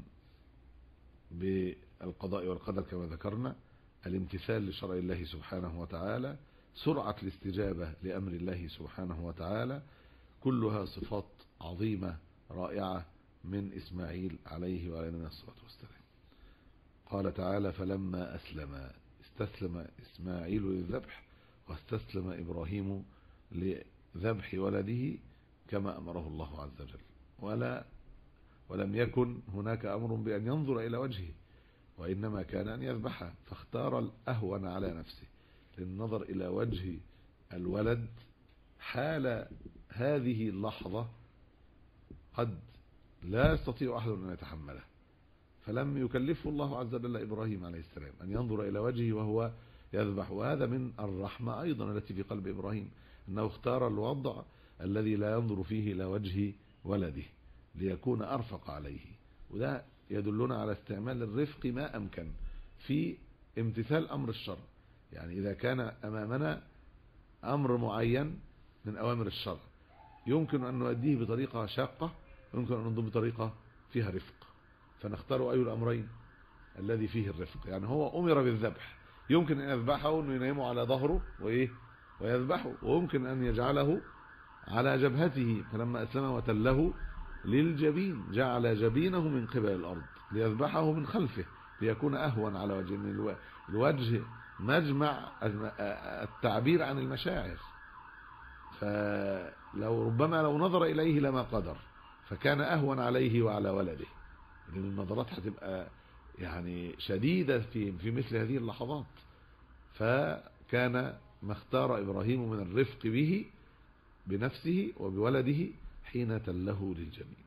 بالقضاء والقدر كما ذكرنا، الامتثال لشرع الله سبحانه وتعالى، سرعة الاستجابة لأمر الله سبحانه وتعالى، كلها صفات عظيمة رائعة من إسماعيل عليه وعلينا الصلاة والسلام. قال تعالى فلما أسلم، استسلم إسماعيل للذبح واستسلم إبراهيم لذبح ولده كما أمره الله عز وجل، ولا ولم يكن هناك أمر بأن ينظر إلى وجهه، وإنما كان أن يذبحه، فاختار الأهون على نفسه للنظر إلى وجه الولد حال هذه اللحظة قد لا يستطيع أحد أن يتحمله، فلم يكلفه الله عز وجل إبراهيم عليه السلام أن ينظر إلى وجهه وهو يذبح. وهذا من الرحمة أيضا التي في قلب إبراهيم، أنه اختار الوضع الذي لا ينظر فيه إلى وجه ولده ليكون أرفق عليه. وده يدلنا على استعمال الرفق ما أمكن في امتثال أمر الشرع. يعني إذا كان أمامنا أمر معين من أوامر الشرع يمكن أن نؤديه بطريقة شاقة، يمكن أن نؤديه بطريقة فيها رفق، فنختار أي الأمرين الذي فيه الرفق. يعني هو أمر بالذبح، يمكن أن يذبحه أنه ينامه على ظهره وإيه ويذبحه، ويمكن أن يجعله على جبهته، فلما أسلم وتله للجبين جعل جبينه من قبل الأرض ليذبحه من خلفه ليكون أهون على وجه. الوجه مجمع التعبير عن المشاعر، فلو ربما لو نظر إليه لما قدر، فكان أهون عليه وعلى ولده، لأن النظرات هتبقى يعني شديدة في في مثل هذه اللحظات. فكان ما اختار إبراهيم من الرفق به بنفسه وبولده حين تله للجبين.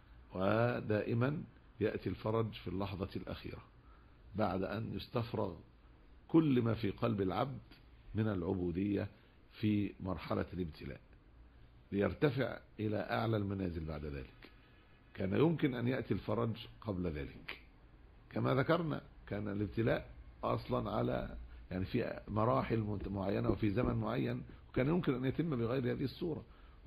ودائما يأتي الفرج في اللحظة الأخيرة بعد أن يستفرغ كل ما في قلب العبد من العبودية في مرحلة الابتلاء ليرتفع إلى أعلى المنازل بعد ذلك. كان يمكن أن يأتي الفرج قبل ذلك، كما ذكرنا كان الابتلاء أصلا على يعني في مراحل معينة وفي زمن معين، وكان يمكن أن يتم بغير هذه الصورة.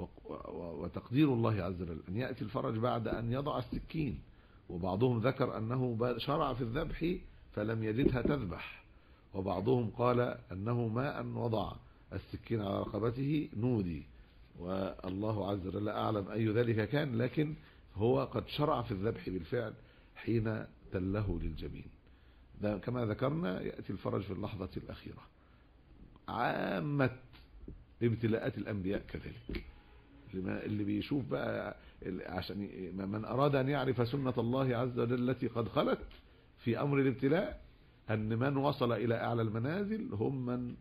وتقدير الله عز وجل أن يأتي الفرج بعد أن يضع السكين. وبعضهم ذكر أنه شرع في الذبح فلم يجدها تذبح، وبعضهم قال أنه ما أن وضع السكين على رقبته نودي، والله عز وجل أعلم أي ذلك كان، لكن هو قد شرع في الذبح بالفعل حين تله للجبين. كما ذكرنا يأتي الفرج في اللحظة الأخيرة. عامة ابتلاءات الأنبياء كذلك، اللي بيشوف بقى عشان من أراد أن يعرف سنة الله عز وجل التي قد خلت في أمر الابتلاء، أن من وصل إلى أعلى المنازل هم من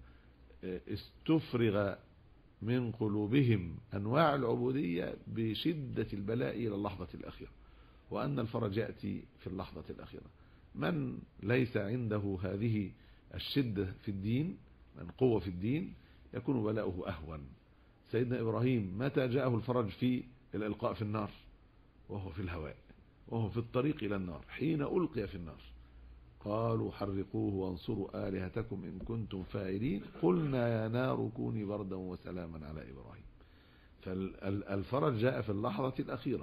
استفرغ من قلوبهم أنواع العبودية بشدة البلاء إلى اللحظة الأخيرة، وأن الفرج يأتي في اللحظة الأخيرة. من ليس عنده هذه الشدة في الدين، من قوة في الدين، يكون بلاؤه أهون. سيدنا إبراهيم متى جاءه الفرج في الإلقاء في النار وهو في الهواء وهو في الطريق إلى النار، حين ألقي في النار قالوا حرقوه وانصروا آلهتكم إن كنتم فاعلين قلنا يا نار كوني بردا وسلاما على إبراهيم. فالفرج جاء في اللحظة الأخيرة،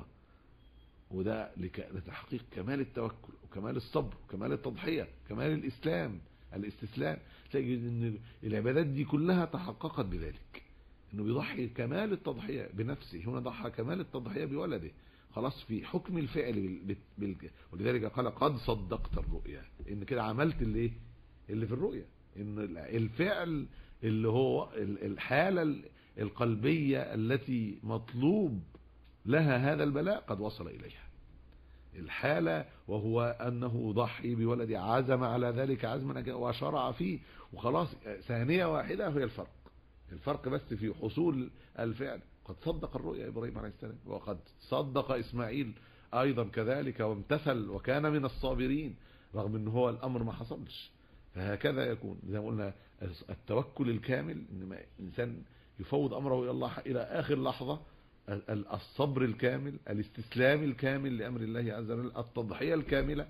وده لتحقيق كمال التوكل وكمال الصبر وكمال التضحية كمال الإسلام الاستسلام. تجد أن العبادات دي كلها تحققت بذلك، أنه بيضحي كمال التضحية بنفسه. هنا ضحى كمال التضحية بولده، خلاص في حكم الفعل بال... ولذلك قال قد صدقت الرؤيا، ان كده عملت اللي اللي في الرؤيا، ان الفعل اللي هو الحالة القلبية التي مطلوب لها هذا البلاء قد وصل إليها الحالة، وهو أنه ضحي بولده، عزم على ذلك عزما وشرع فيه، وخلاص ثانية واحدة هي الفرق الفرق بس في حصول الفعل. قد صدق الرؤيا إبراهيم عليه السلام، وقد صدق إسماعيل أيضا كذلك وامتثل وكان من الصابرين رغم أنه هو الأمر ما حصلش. فهكذا يكون زي ما قلنا التوكل الكامل، إن الإنسان يفوض أمره إلى الله إلى آخر لحظة، الصبر الكامل، الاستسلام الكامل لأمر الله عز وجل، التضحية الكاملة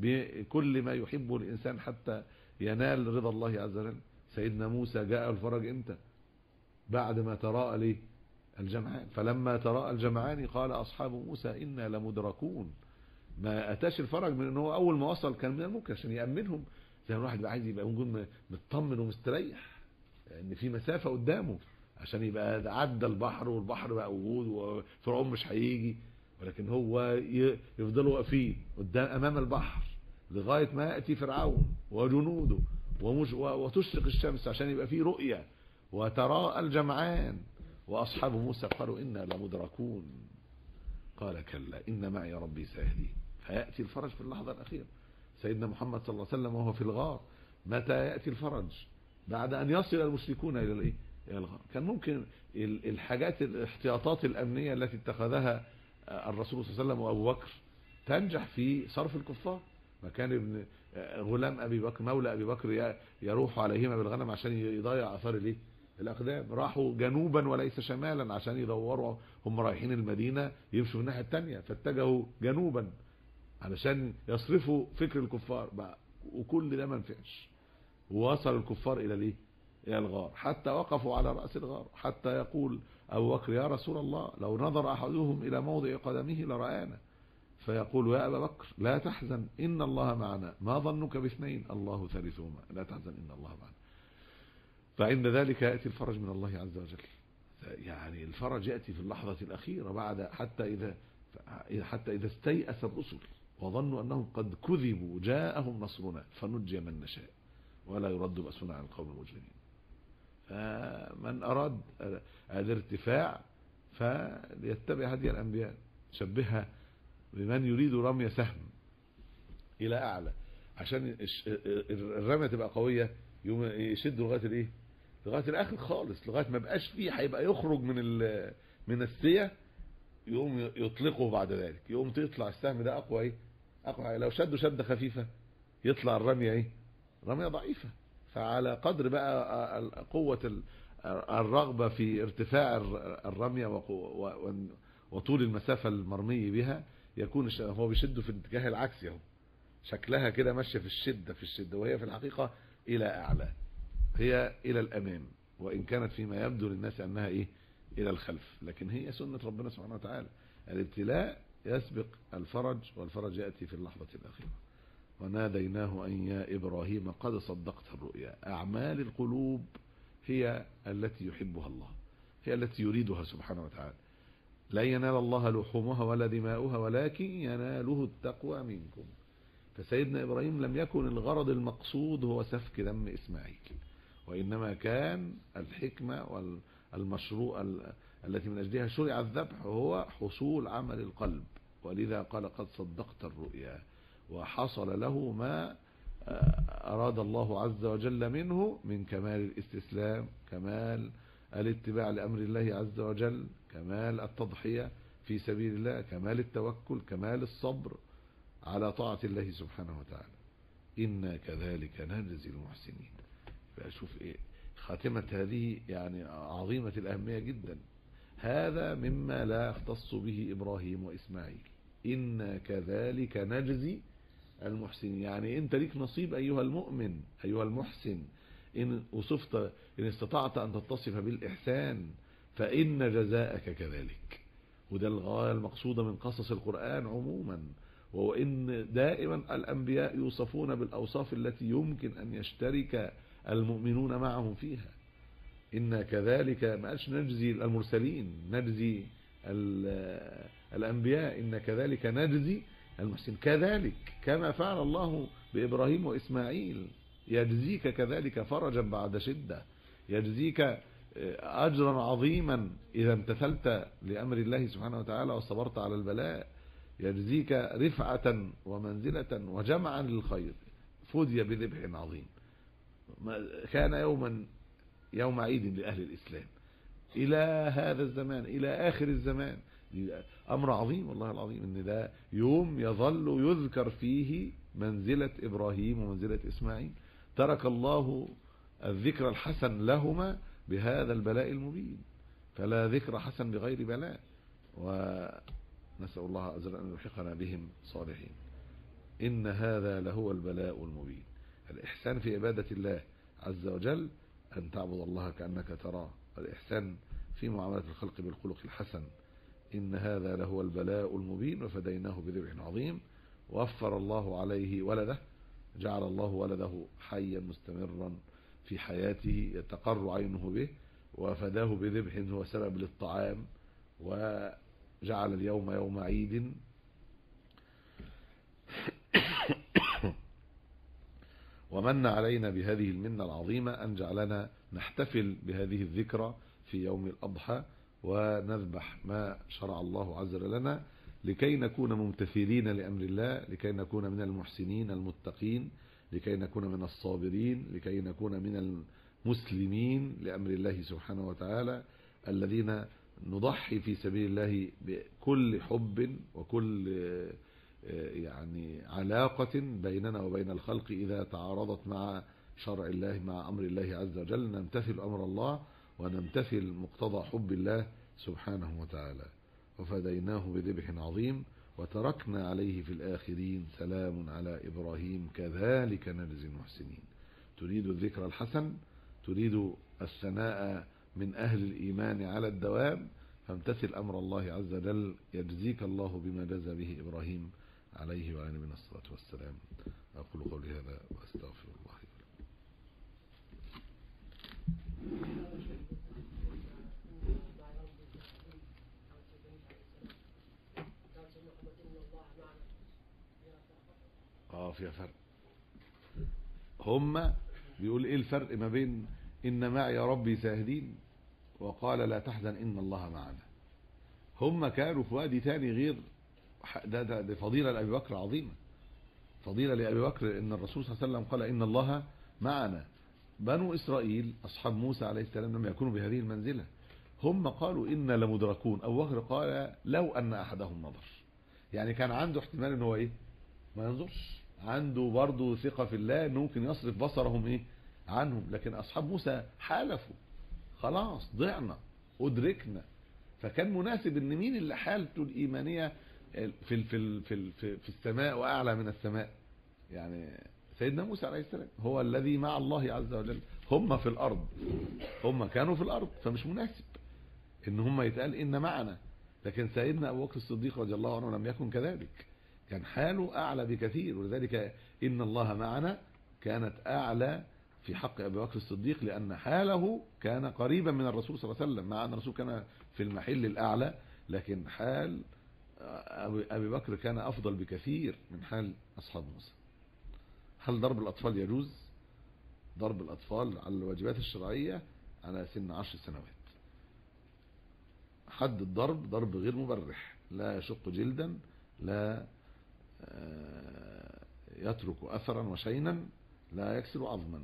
بكل ما يحبه الإنسان حتى ينال رضا الله عز وجل. سيدنا موسى جاء الفرج إمتى؟ بعد ما تراءى ليه الجمعان، فلما تراءى الجمعان قال أصحاب موسى إنا لمدركون. ما أتاش الفرج من أنه أول ما وصل كان من الممكن عشان يأمنهم، زي الواحد بقى عايز يبقى موجود مطمن ومستريح ان في مسافة قدامه عشان يبقى عدى البحر والبحر بقى وجود وفرعون مش هيجي، ولكن هو يفضلوا واقفين قدام امام البحر لغاية ما يأتي فرعون وجنوده وتشرق الشمس عشان يبقى فيه رؤية وتراءى الجمعان. وأصحاب موسى قالوا إنا لمدركون قال كلا إن معي ربي سيهدين. فيأتي الفرج في اللحظة الأخيرة. سيدنا محمد صلى الله عليه وسلم وهو في الغار متى يأتي الفرج؟ بعد أن يصل المشركون إلى الإيه؟ إلى الغار. كان ممكن الحاجات الاحتياطات الأمنية التي اتخذها الرسول صلى الله عليه وسلم وأبو بكر تنجح في صرف الكفار، ما كان ابن غلام ابي بكر مولى ابي بكر يروح عليهما بالغنم عشان يضيع اثار الايه الاقدام، راحوا جنوبا وليس شمالا عشان يدوروا، هم رايحين المدينه يمشوا من الناحيه الثانيه، فاتجهوا جنوبا علشان يصرفوا فكر الكفار بقى، وكل ده ما نفعش، ووصل الكفار الى الايه الى الغار، حتى وقفوا على راس الغار، حتى يقول ابو بكر يا رسول الله لو نظر احدهم الى موضع قدمه لرآنا، فيقول يا ابا بكر لا تحزن ان الله معنا، ما ظنك باثنين الله ثالثهما، لا تحزن ان الله معنا. فعند ذلك ياتي الفرج من الله عز وجل، يعني الفرج ياتي في اللحظه الاخيره بعد حتى اذا حتى اذا استيأس الرسل وظنوا انهم قد كذبوا جاءهم نصرنا فنجي من نشاء ولا يرد بأسنا عن القوم المجرمين. فمن أراد الارتفاع فليتبع هدي الأنبياء، شبهها بمن يريد رمي سهم إلى أعلى، عشان الرمية تبقى قوية يوم يشد لغاية الإيه لغاية الآخر خالص، لغاية ما بقاش فيه هيبقى يخرج من من السية، يقوم يطلقه بعد ذلك، يقوم تطلع السهم ده أقوى إيه أقوى، لو شده شدة خفيفة يطلع الرمية إيه رمية ضعيفة. فعلى قدر بقى قوة الرغبة في ارتفاع الرمية وطول المسافة المرمي بها يكون هو بيشد في الاتجاه العكسي، اهو شكلها كده ماشية في الشدة في الشدة وهي في الحقيقة إلى أعلى، هي إلى الأمام، وإن كانت فيما يبدو للناس أنها إيه إلى الخلف، لكن هي سنة ربنا سبحانه وتعالى، الابتلاء يسبق الفرج والفرج يأتي في اللحظة الأخيرة. وناديناه أن يا إبراهيم قد صدقت الرؤيا. أعمال القلوب هي التي يحبها الله، هي التي يريدها سبحانه وتعالى، لا ينال الله لحومها ولا دماؤها ولكن يناله التقوى منكم. فسيدنا إبراهيم لم يكن الغرض المقصود هو سفك دم إسماعيل، وإنما كان الحكمة والمشروع التي من أجلها شرع الذبح هو حصول عمل القلب، ولذا قال قد صدقت الرؤيا، وحصل له ما أراد الله عز وجل منه من كمال الاستسلام، كمال الاتباع لأمر الله عز وجل، كمال التضحية في سبيل الله، كمال التوكل، كمال الصبر على طاعة الله سبحانه وتعالى. إنا كذلك نجزي المحسنين. فأشوف إيه خاتمة هذه يعني عظيمة الأهمية جدا، هذا مما لا يختص به إبراهيم وإسماعيل، إنا كذلك نجزي المحسنين، يعني انت ليك نصيب ايها المؤمن ايها المحسن، ان وصفت ان استطعت ان تتصف بالاحسان فان جزاءك كذلك. وده الغاية المقصودة من قصص القرآن عموما، وهو ان دائما الانبياء يوصفون بالاوصاف التي يمكن ان يشترك المؤمنون معهم فيها. إن كذلك ما قالش نجزي المرسلين، نجزي الانبياء، ان كذلك نجزي المحسن، كذلك كما فعل الله بإبراهيم وإسماعيل يجزيك كذلك فرجا بعد شدة، يجزيك أجرا عظيما إذا امتثلت لأمر الله سبحانه وتعالى وصبرت على البلاء، يجزيك رفعة ومنزلة وجمعا للخير، فدي بذبح عظيم. كان يوما يوم عيد لأهل الإسلام إلى هذا الزمان إلى آخر الزمان، أمر عظيم والله العظيم، إن ده يوم يظل يذكر فيه منزلة إبراهيم ومنزلة إسماعيل، ترك الله الذكر الحسن لهما بهذا البلاء المبين، فلا ذكر حسن بغير بلاء، ونسأل الله عز وجل أن يلحقنا بهم صالحين. إن هذا لهو البلاء المبين. الإحسان في عبادة الله عز وجل أن تعبد الله كأنك تراه، والإحسان في معاملة الخلق بالخلق الحسن. إن هذا لهو البلاء المبين وفديناه بذبح عظيم. وفر الله عليه ولده، جعل الله ولده حيا مستمرا في حياته يتقر عينه به، وفداه بذبح هو سبب للطعام، وجعل اليوم يوم عيد ومن علينا بهذه المنة العظيمة أن جعلنا نحتفل بهذه الذكرى في يوم الأضحى، ونذبح ما شرع الله عز وجل لنا لكي نكون ممتثلين لأمر الله، لكي نكون من المحسنين المتقين، لكي نكون من الصابرين، لكي نكون من المسلمين لأمر الله سبحانه وتعالى، الذين نضحي في سبيل الله بكل حب وكل يعني علاقة بيننا وبين الخلق إذا تعارضت مع شرع الله مع أمر الله عز وجل نمتثل أمر الله ونمتثل مقتضى حب الله سبحانه وتعالى. وفديناه بذبح عظيم وتركنا عليه في الآخرين سلام على إبراهيم كذلك نجزي المحسنين. تريد الذكر الحسن، تريد الثناء من أهل الإيمان على الدوام، فامتثل أمر الله عز وجل يجزيك الله بما جزى به إبراهيم عليه وعلى نبينا الصلاة والسلام. أقول قولي هذا وأستغفر الله. اه فيها فرق. هم بيقول ايه الفرق ما بين ان معي ربي ساهدين وقال لا تحزن ان الله معنا؟ هم كانوا في وادي تاني غير ده, ده, ده فضيلة لأبي بكر عظيمة، فضيلة لأبي بكر ان الرسول صلى الله عليه وسلم قال ان الله معنا. بنو اسرائيل اصحاب موسى عليه السلام لم يكونوا بهذه المنزلة، هم قالوا إنا لمدركون. ابو بكر قال لو ان احدهم نظر، يعني كان عنده احتمال ان هو ايه ما ينظرش، عنده برضه ثقة في الله انه ممكن يصرف بصرهم ايه عنهم. لكن اصحاب موسى حالفوا، خلاص ضعنا ادركنا، فكان مناسب ان مين اللي حالته الايمانية في في في في, في, في السماء واعلى من السماء، يعني سيدنا موسى عليه السلام هو الذي مع الله عز وجل. هم في الارض، هم كانوا في الارض، فمش مناسب ان هم يتقال ان معنا. لكن سيدنا ابو بكر الصديق رضي الله عنه لم يكن كذلك، كان حاله أعلى بكثير، ولذلك إن الله معنا كانت أعلى في حق أبي بكر الصديق، لأن حاله كان قريبا من الرسول صلى الله عليه وسلم، مع أن الرسول كان في المحل الأعلى، لكن حال أبي بكر كان أفضل بكثير من حال أصحاب موسى. هل ضرب الأطفال يجوز؟ ضرب الأطفال على الواجبات الشرعية على سن عشر سنوات. حد الضرب ضرب غير مبرح، لا يشق جلدا، لا يترك أثرا وشينا، لا يكسر عظما.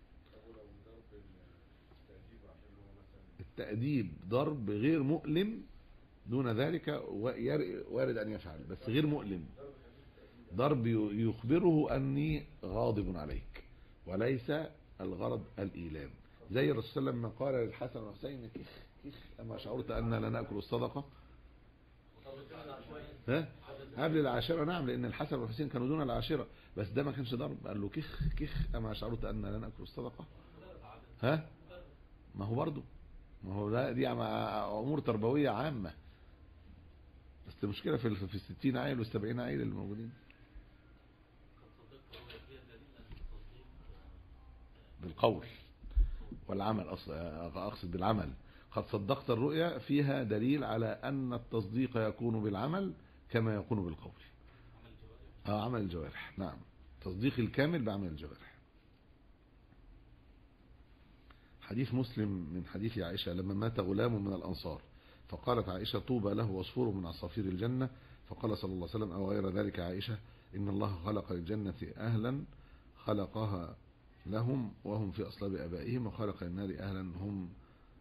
التأديب ضرب غير مؤلم، دون ذلك وارد أن يفعل بس غير مؤلم. ضرب يخبره أني غاضب عليك، وليس الغرض الإيلام. زي الرسول صلى الله عليه وسلم قال للحسن والحسين كيخ كيخ أما شعرت أن لا نأكل الصدقة ها قبل العاشرة. نعم، لأن الحسن والحسين كانوا دون العاشرة، بس ده ما كانش ضرب. قال له كيخ كيخ أما شعرت أن لا نأكل الصدقة. ها ما هو برضه، ما هو ده دي أمور تربوية عامة، بس المشكلة في في الستين عيل والسبعين عيل اللي موجودين. بالقول والعمل، أقصد بالعمل. قد صدقت الرؤيا فيها دليل على أن التصديق يكون بالعمل كما يكون بالقول. اه عمل الجوارح، نعم، تصديق الكامل بعمل الجوارح. حديث مسلم من حديث عائشة لما مات غلام من الأنصار فقالت عائشة طوبى له وصفور من عصافير الجنة، فقال صلى الله عليه وسلم أو غير ذلك عائشة إن الله خلق للجنة أهلا خلقها لهم وهم في أصلاب أبائهم، وخلق للنار أهلا هم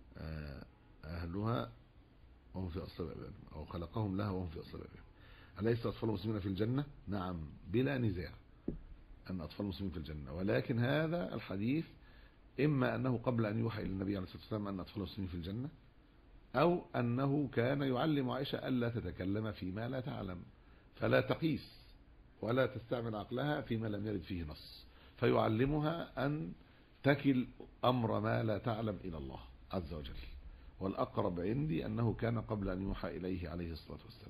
أهلها وهم في أصلاب أبائهم، أو خلقهم لها وهم في أصلاب أبائهم. أليس أطفال المسلمين في الجنة؟ نعم بلا نزاع أن أطفال المسلمين في الجنة، ولكن هذا الحديث إما أنه قبل أن يوحى إلى النبي عليه الصلاة والسلام أن أطفال المسلمين في الجنة، أو أنه كان يعلم عائشة ألا تتكلم فيما لا تعلم، فلا تقيس ولا تستعمل عقلها فيما لم يرد فيه نص، فيعلمها أن تكل أمر ما لا تعلم إلى الله عز وجل. والأقرب عندي أنه كان قبل أن يوحى إليه عليه الصلاة والسلام.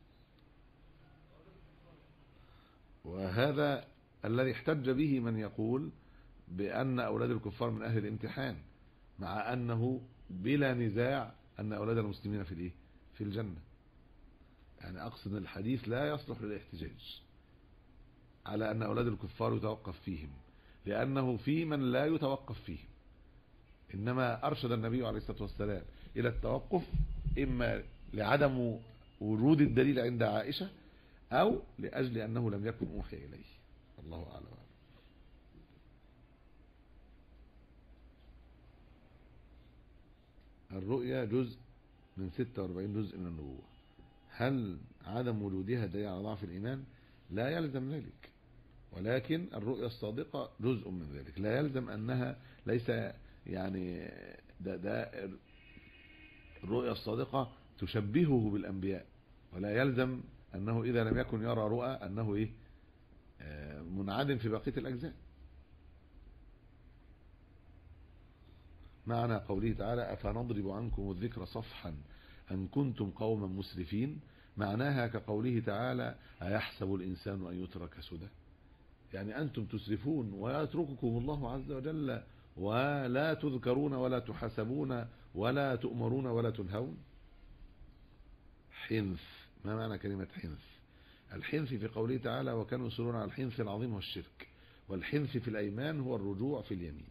وهذا الذي احتج به من يقول بأن أولاد الكفار من أهل الامتحان، مع أنه بلا نزاع أن أولاد المسلمين في الإيه؟ في الجنة. يعني أقصد أن الحديث لا يصلح للاحتجاج على أن أولاد الكفار يتوقف فيهم، لأنه في من لا يتوقف فيهم، إنما أرشد النبي عليه الصلاة والسلام إلى التوقف إما لعدم ورود الدليل عند عائشة أو لأجل أنه لم يكن أوحي إليه. الله أعلم. الرؤيا جزء من ستة وأربعين جزء من النبوة، هل عدم وجودها دليل على ضعف الإيمان؟ لا يلزم ذلك، ولكن الرؤيا الصادقة جزء من ذلك، لا يلزم أنها ليس يعني ده, ده الرؤيا الصادقة تشبهه بالأنبياء، ولا يلزم أنه إذا لم يكن يرى رؤى أنه إيه منعدم في بقية الأجزاء. معنى قوله تعالى أفنضرب عنكم الذكر صفحا أن كنتم قوما مسرفين، معناها كقوله تعالى أيحسب الإنسان أن يترك سدى، يعني أنتم تسرفون ويترككم الله عز وجل ولا تذكرون ولا تحاسبون ولا تؤمرون ولا تنهون. حنث، ما معنى كلمة حنث؟ الحنث في قوله تعالى وكانوا يصرون على الحنث العظيم والشرك، والحنث في الأيمان هو الرجوع في اليمين.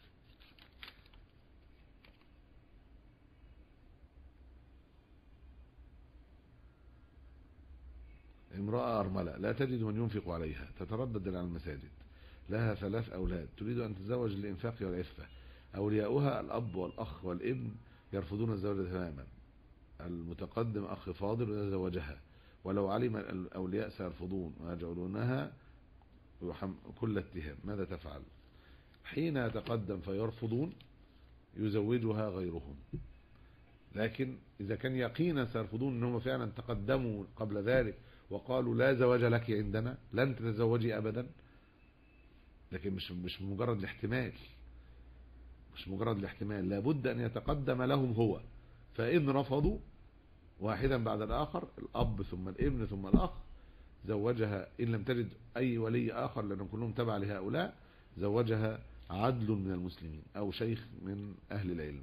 امرأة أرملة لا تجد من ينفق عليها، تتردد على المساجد، لها ثلاث أولاد، تريد أن تتزوج للإنفاق والعفة، أولياؤها الأب والأخ والابن يرفضون الزواج تماما، المتقدم أخ فاضل يتزوجها، ولو علم الأولياء سيرفضون ويجعلونها كل اتهام، ماذا تفعل؟ حين يتقدم فيرفضون يزوجها غيرهم، لكن إذا كان يقينا سيرفضون أنهم فعلا تقدموا قبل ذلك وقالوا لا زواج لك عندنا، لن تتزوجي أبدا، لكن مش مش مجرد الاحتمال، مش مجرد الاحتمال، لابد أن يتقدم لهم هو، فإن رفضوا واحدا بعد الآخر، الأب ثم الابن ثم الأخ، زوجها إن لم تجد أي ولي آخر لأنهم كلهم تبع لهؤلاء، زوجها عدل من المسلمين أو شيخ من أهل العلم.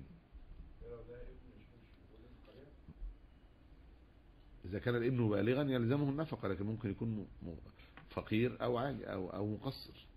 إذا كان الابن بالغا يلزمه النفقة، لكن ممكن يكون فقير أو عالي أو أو مقصر.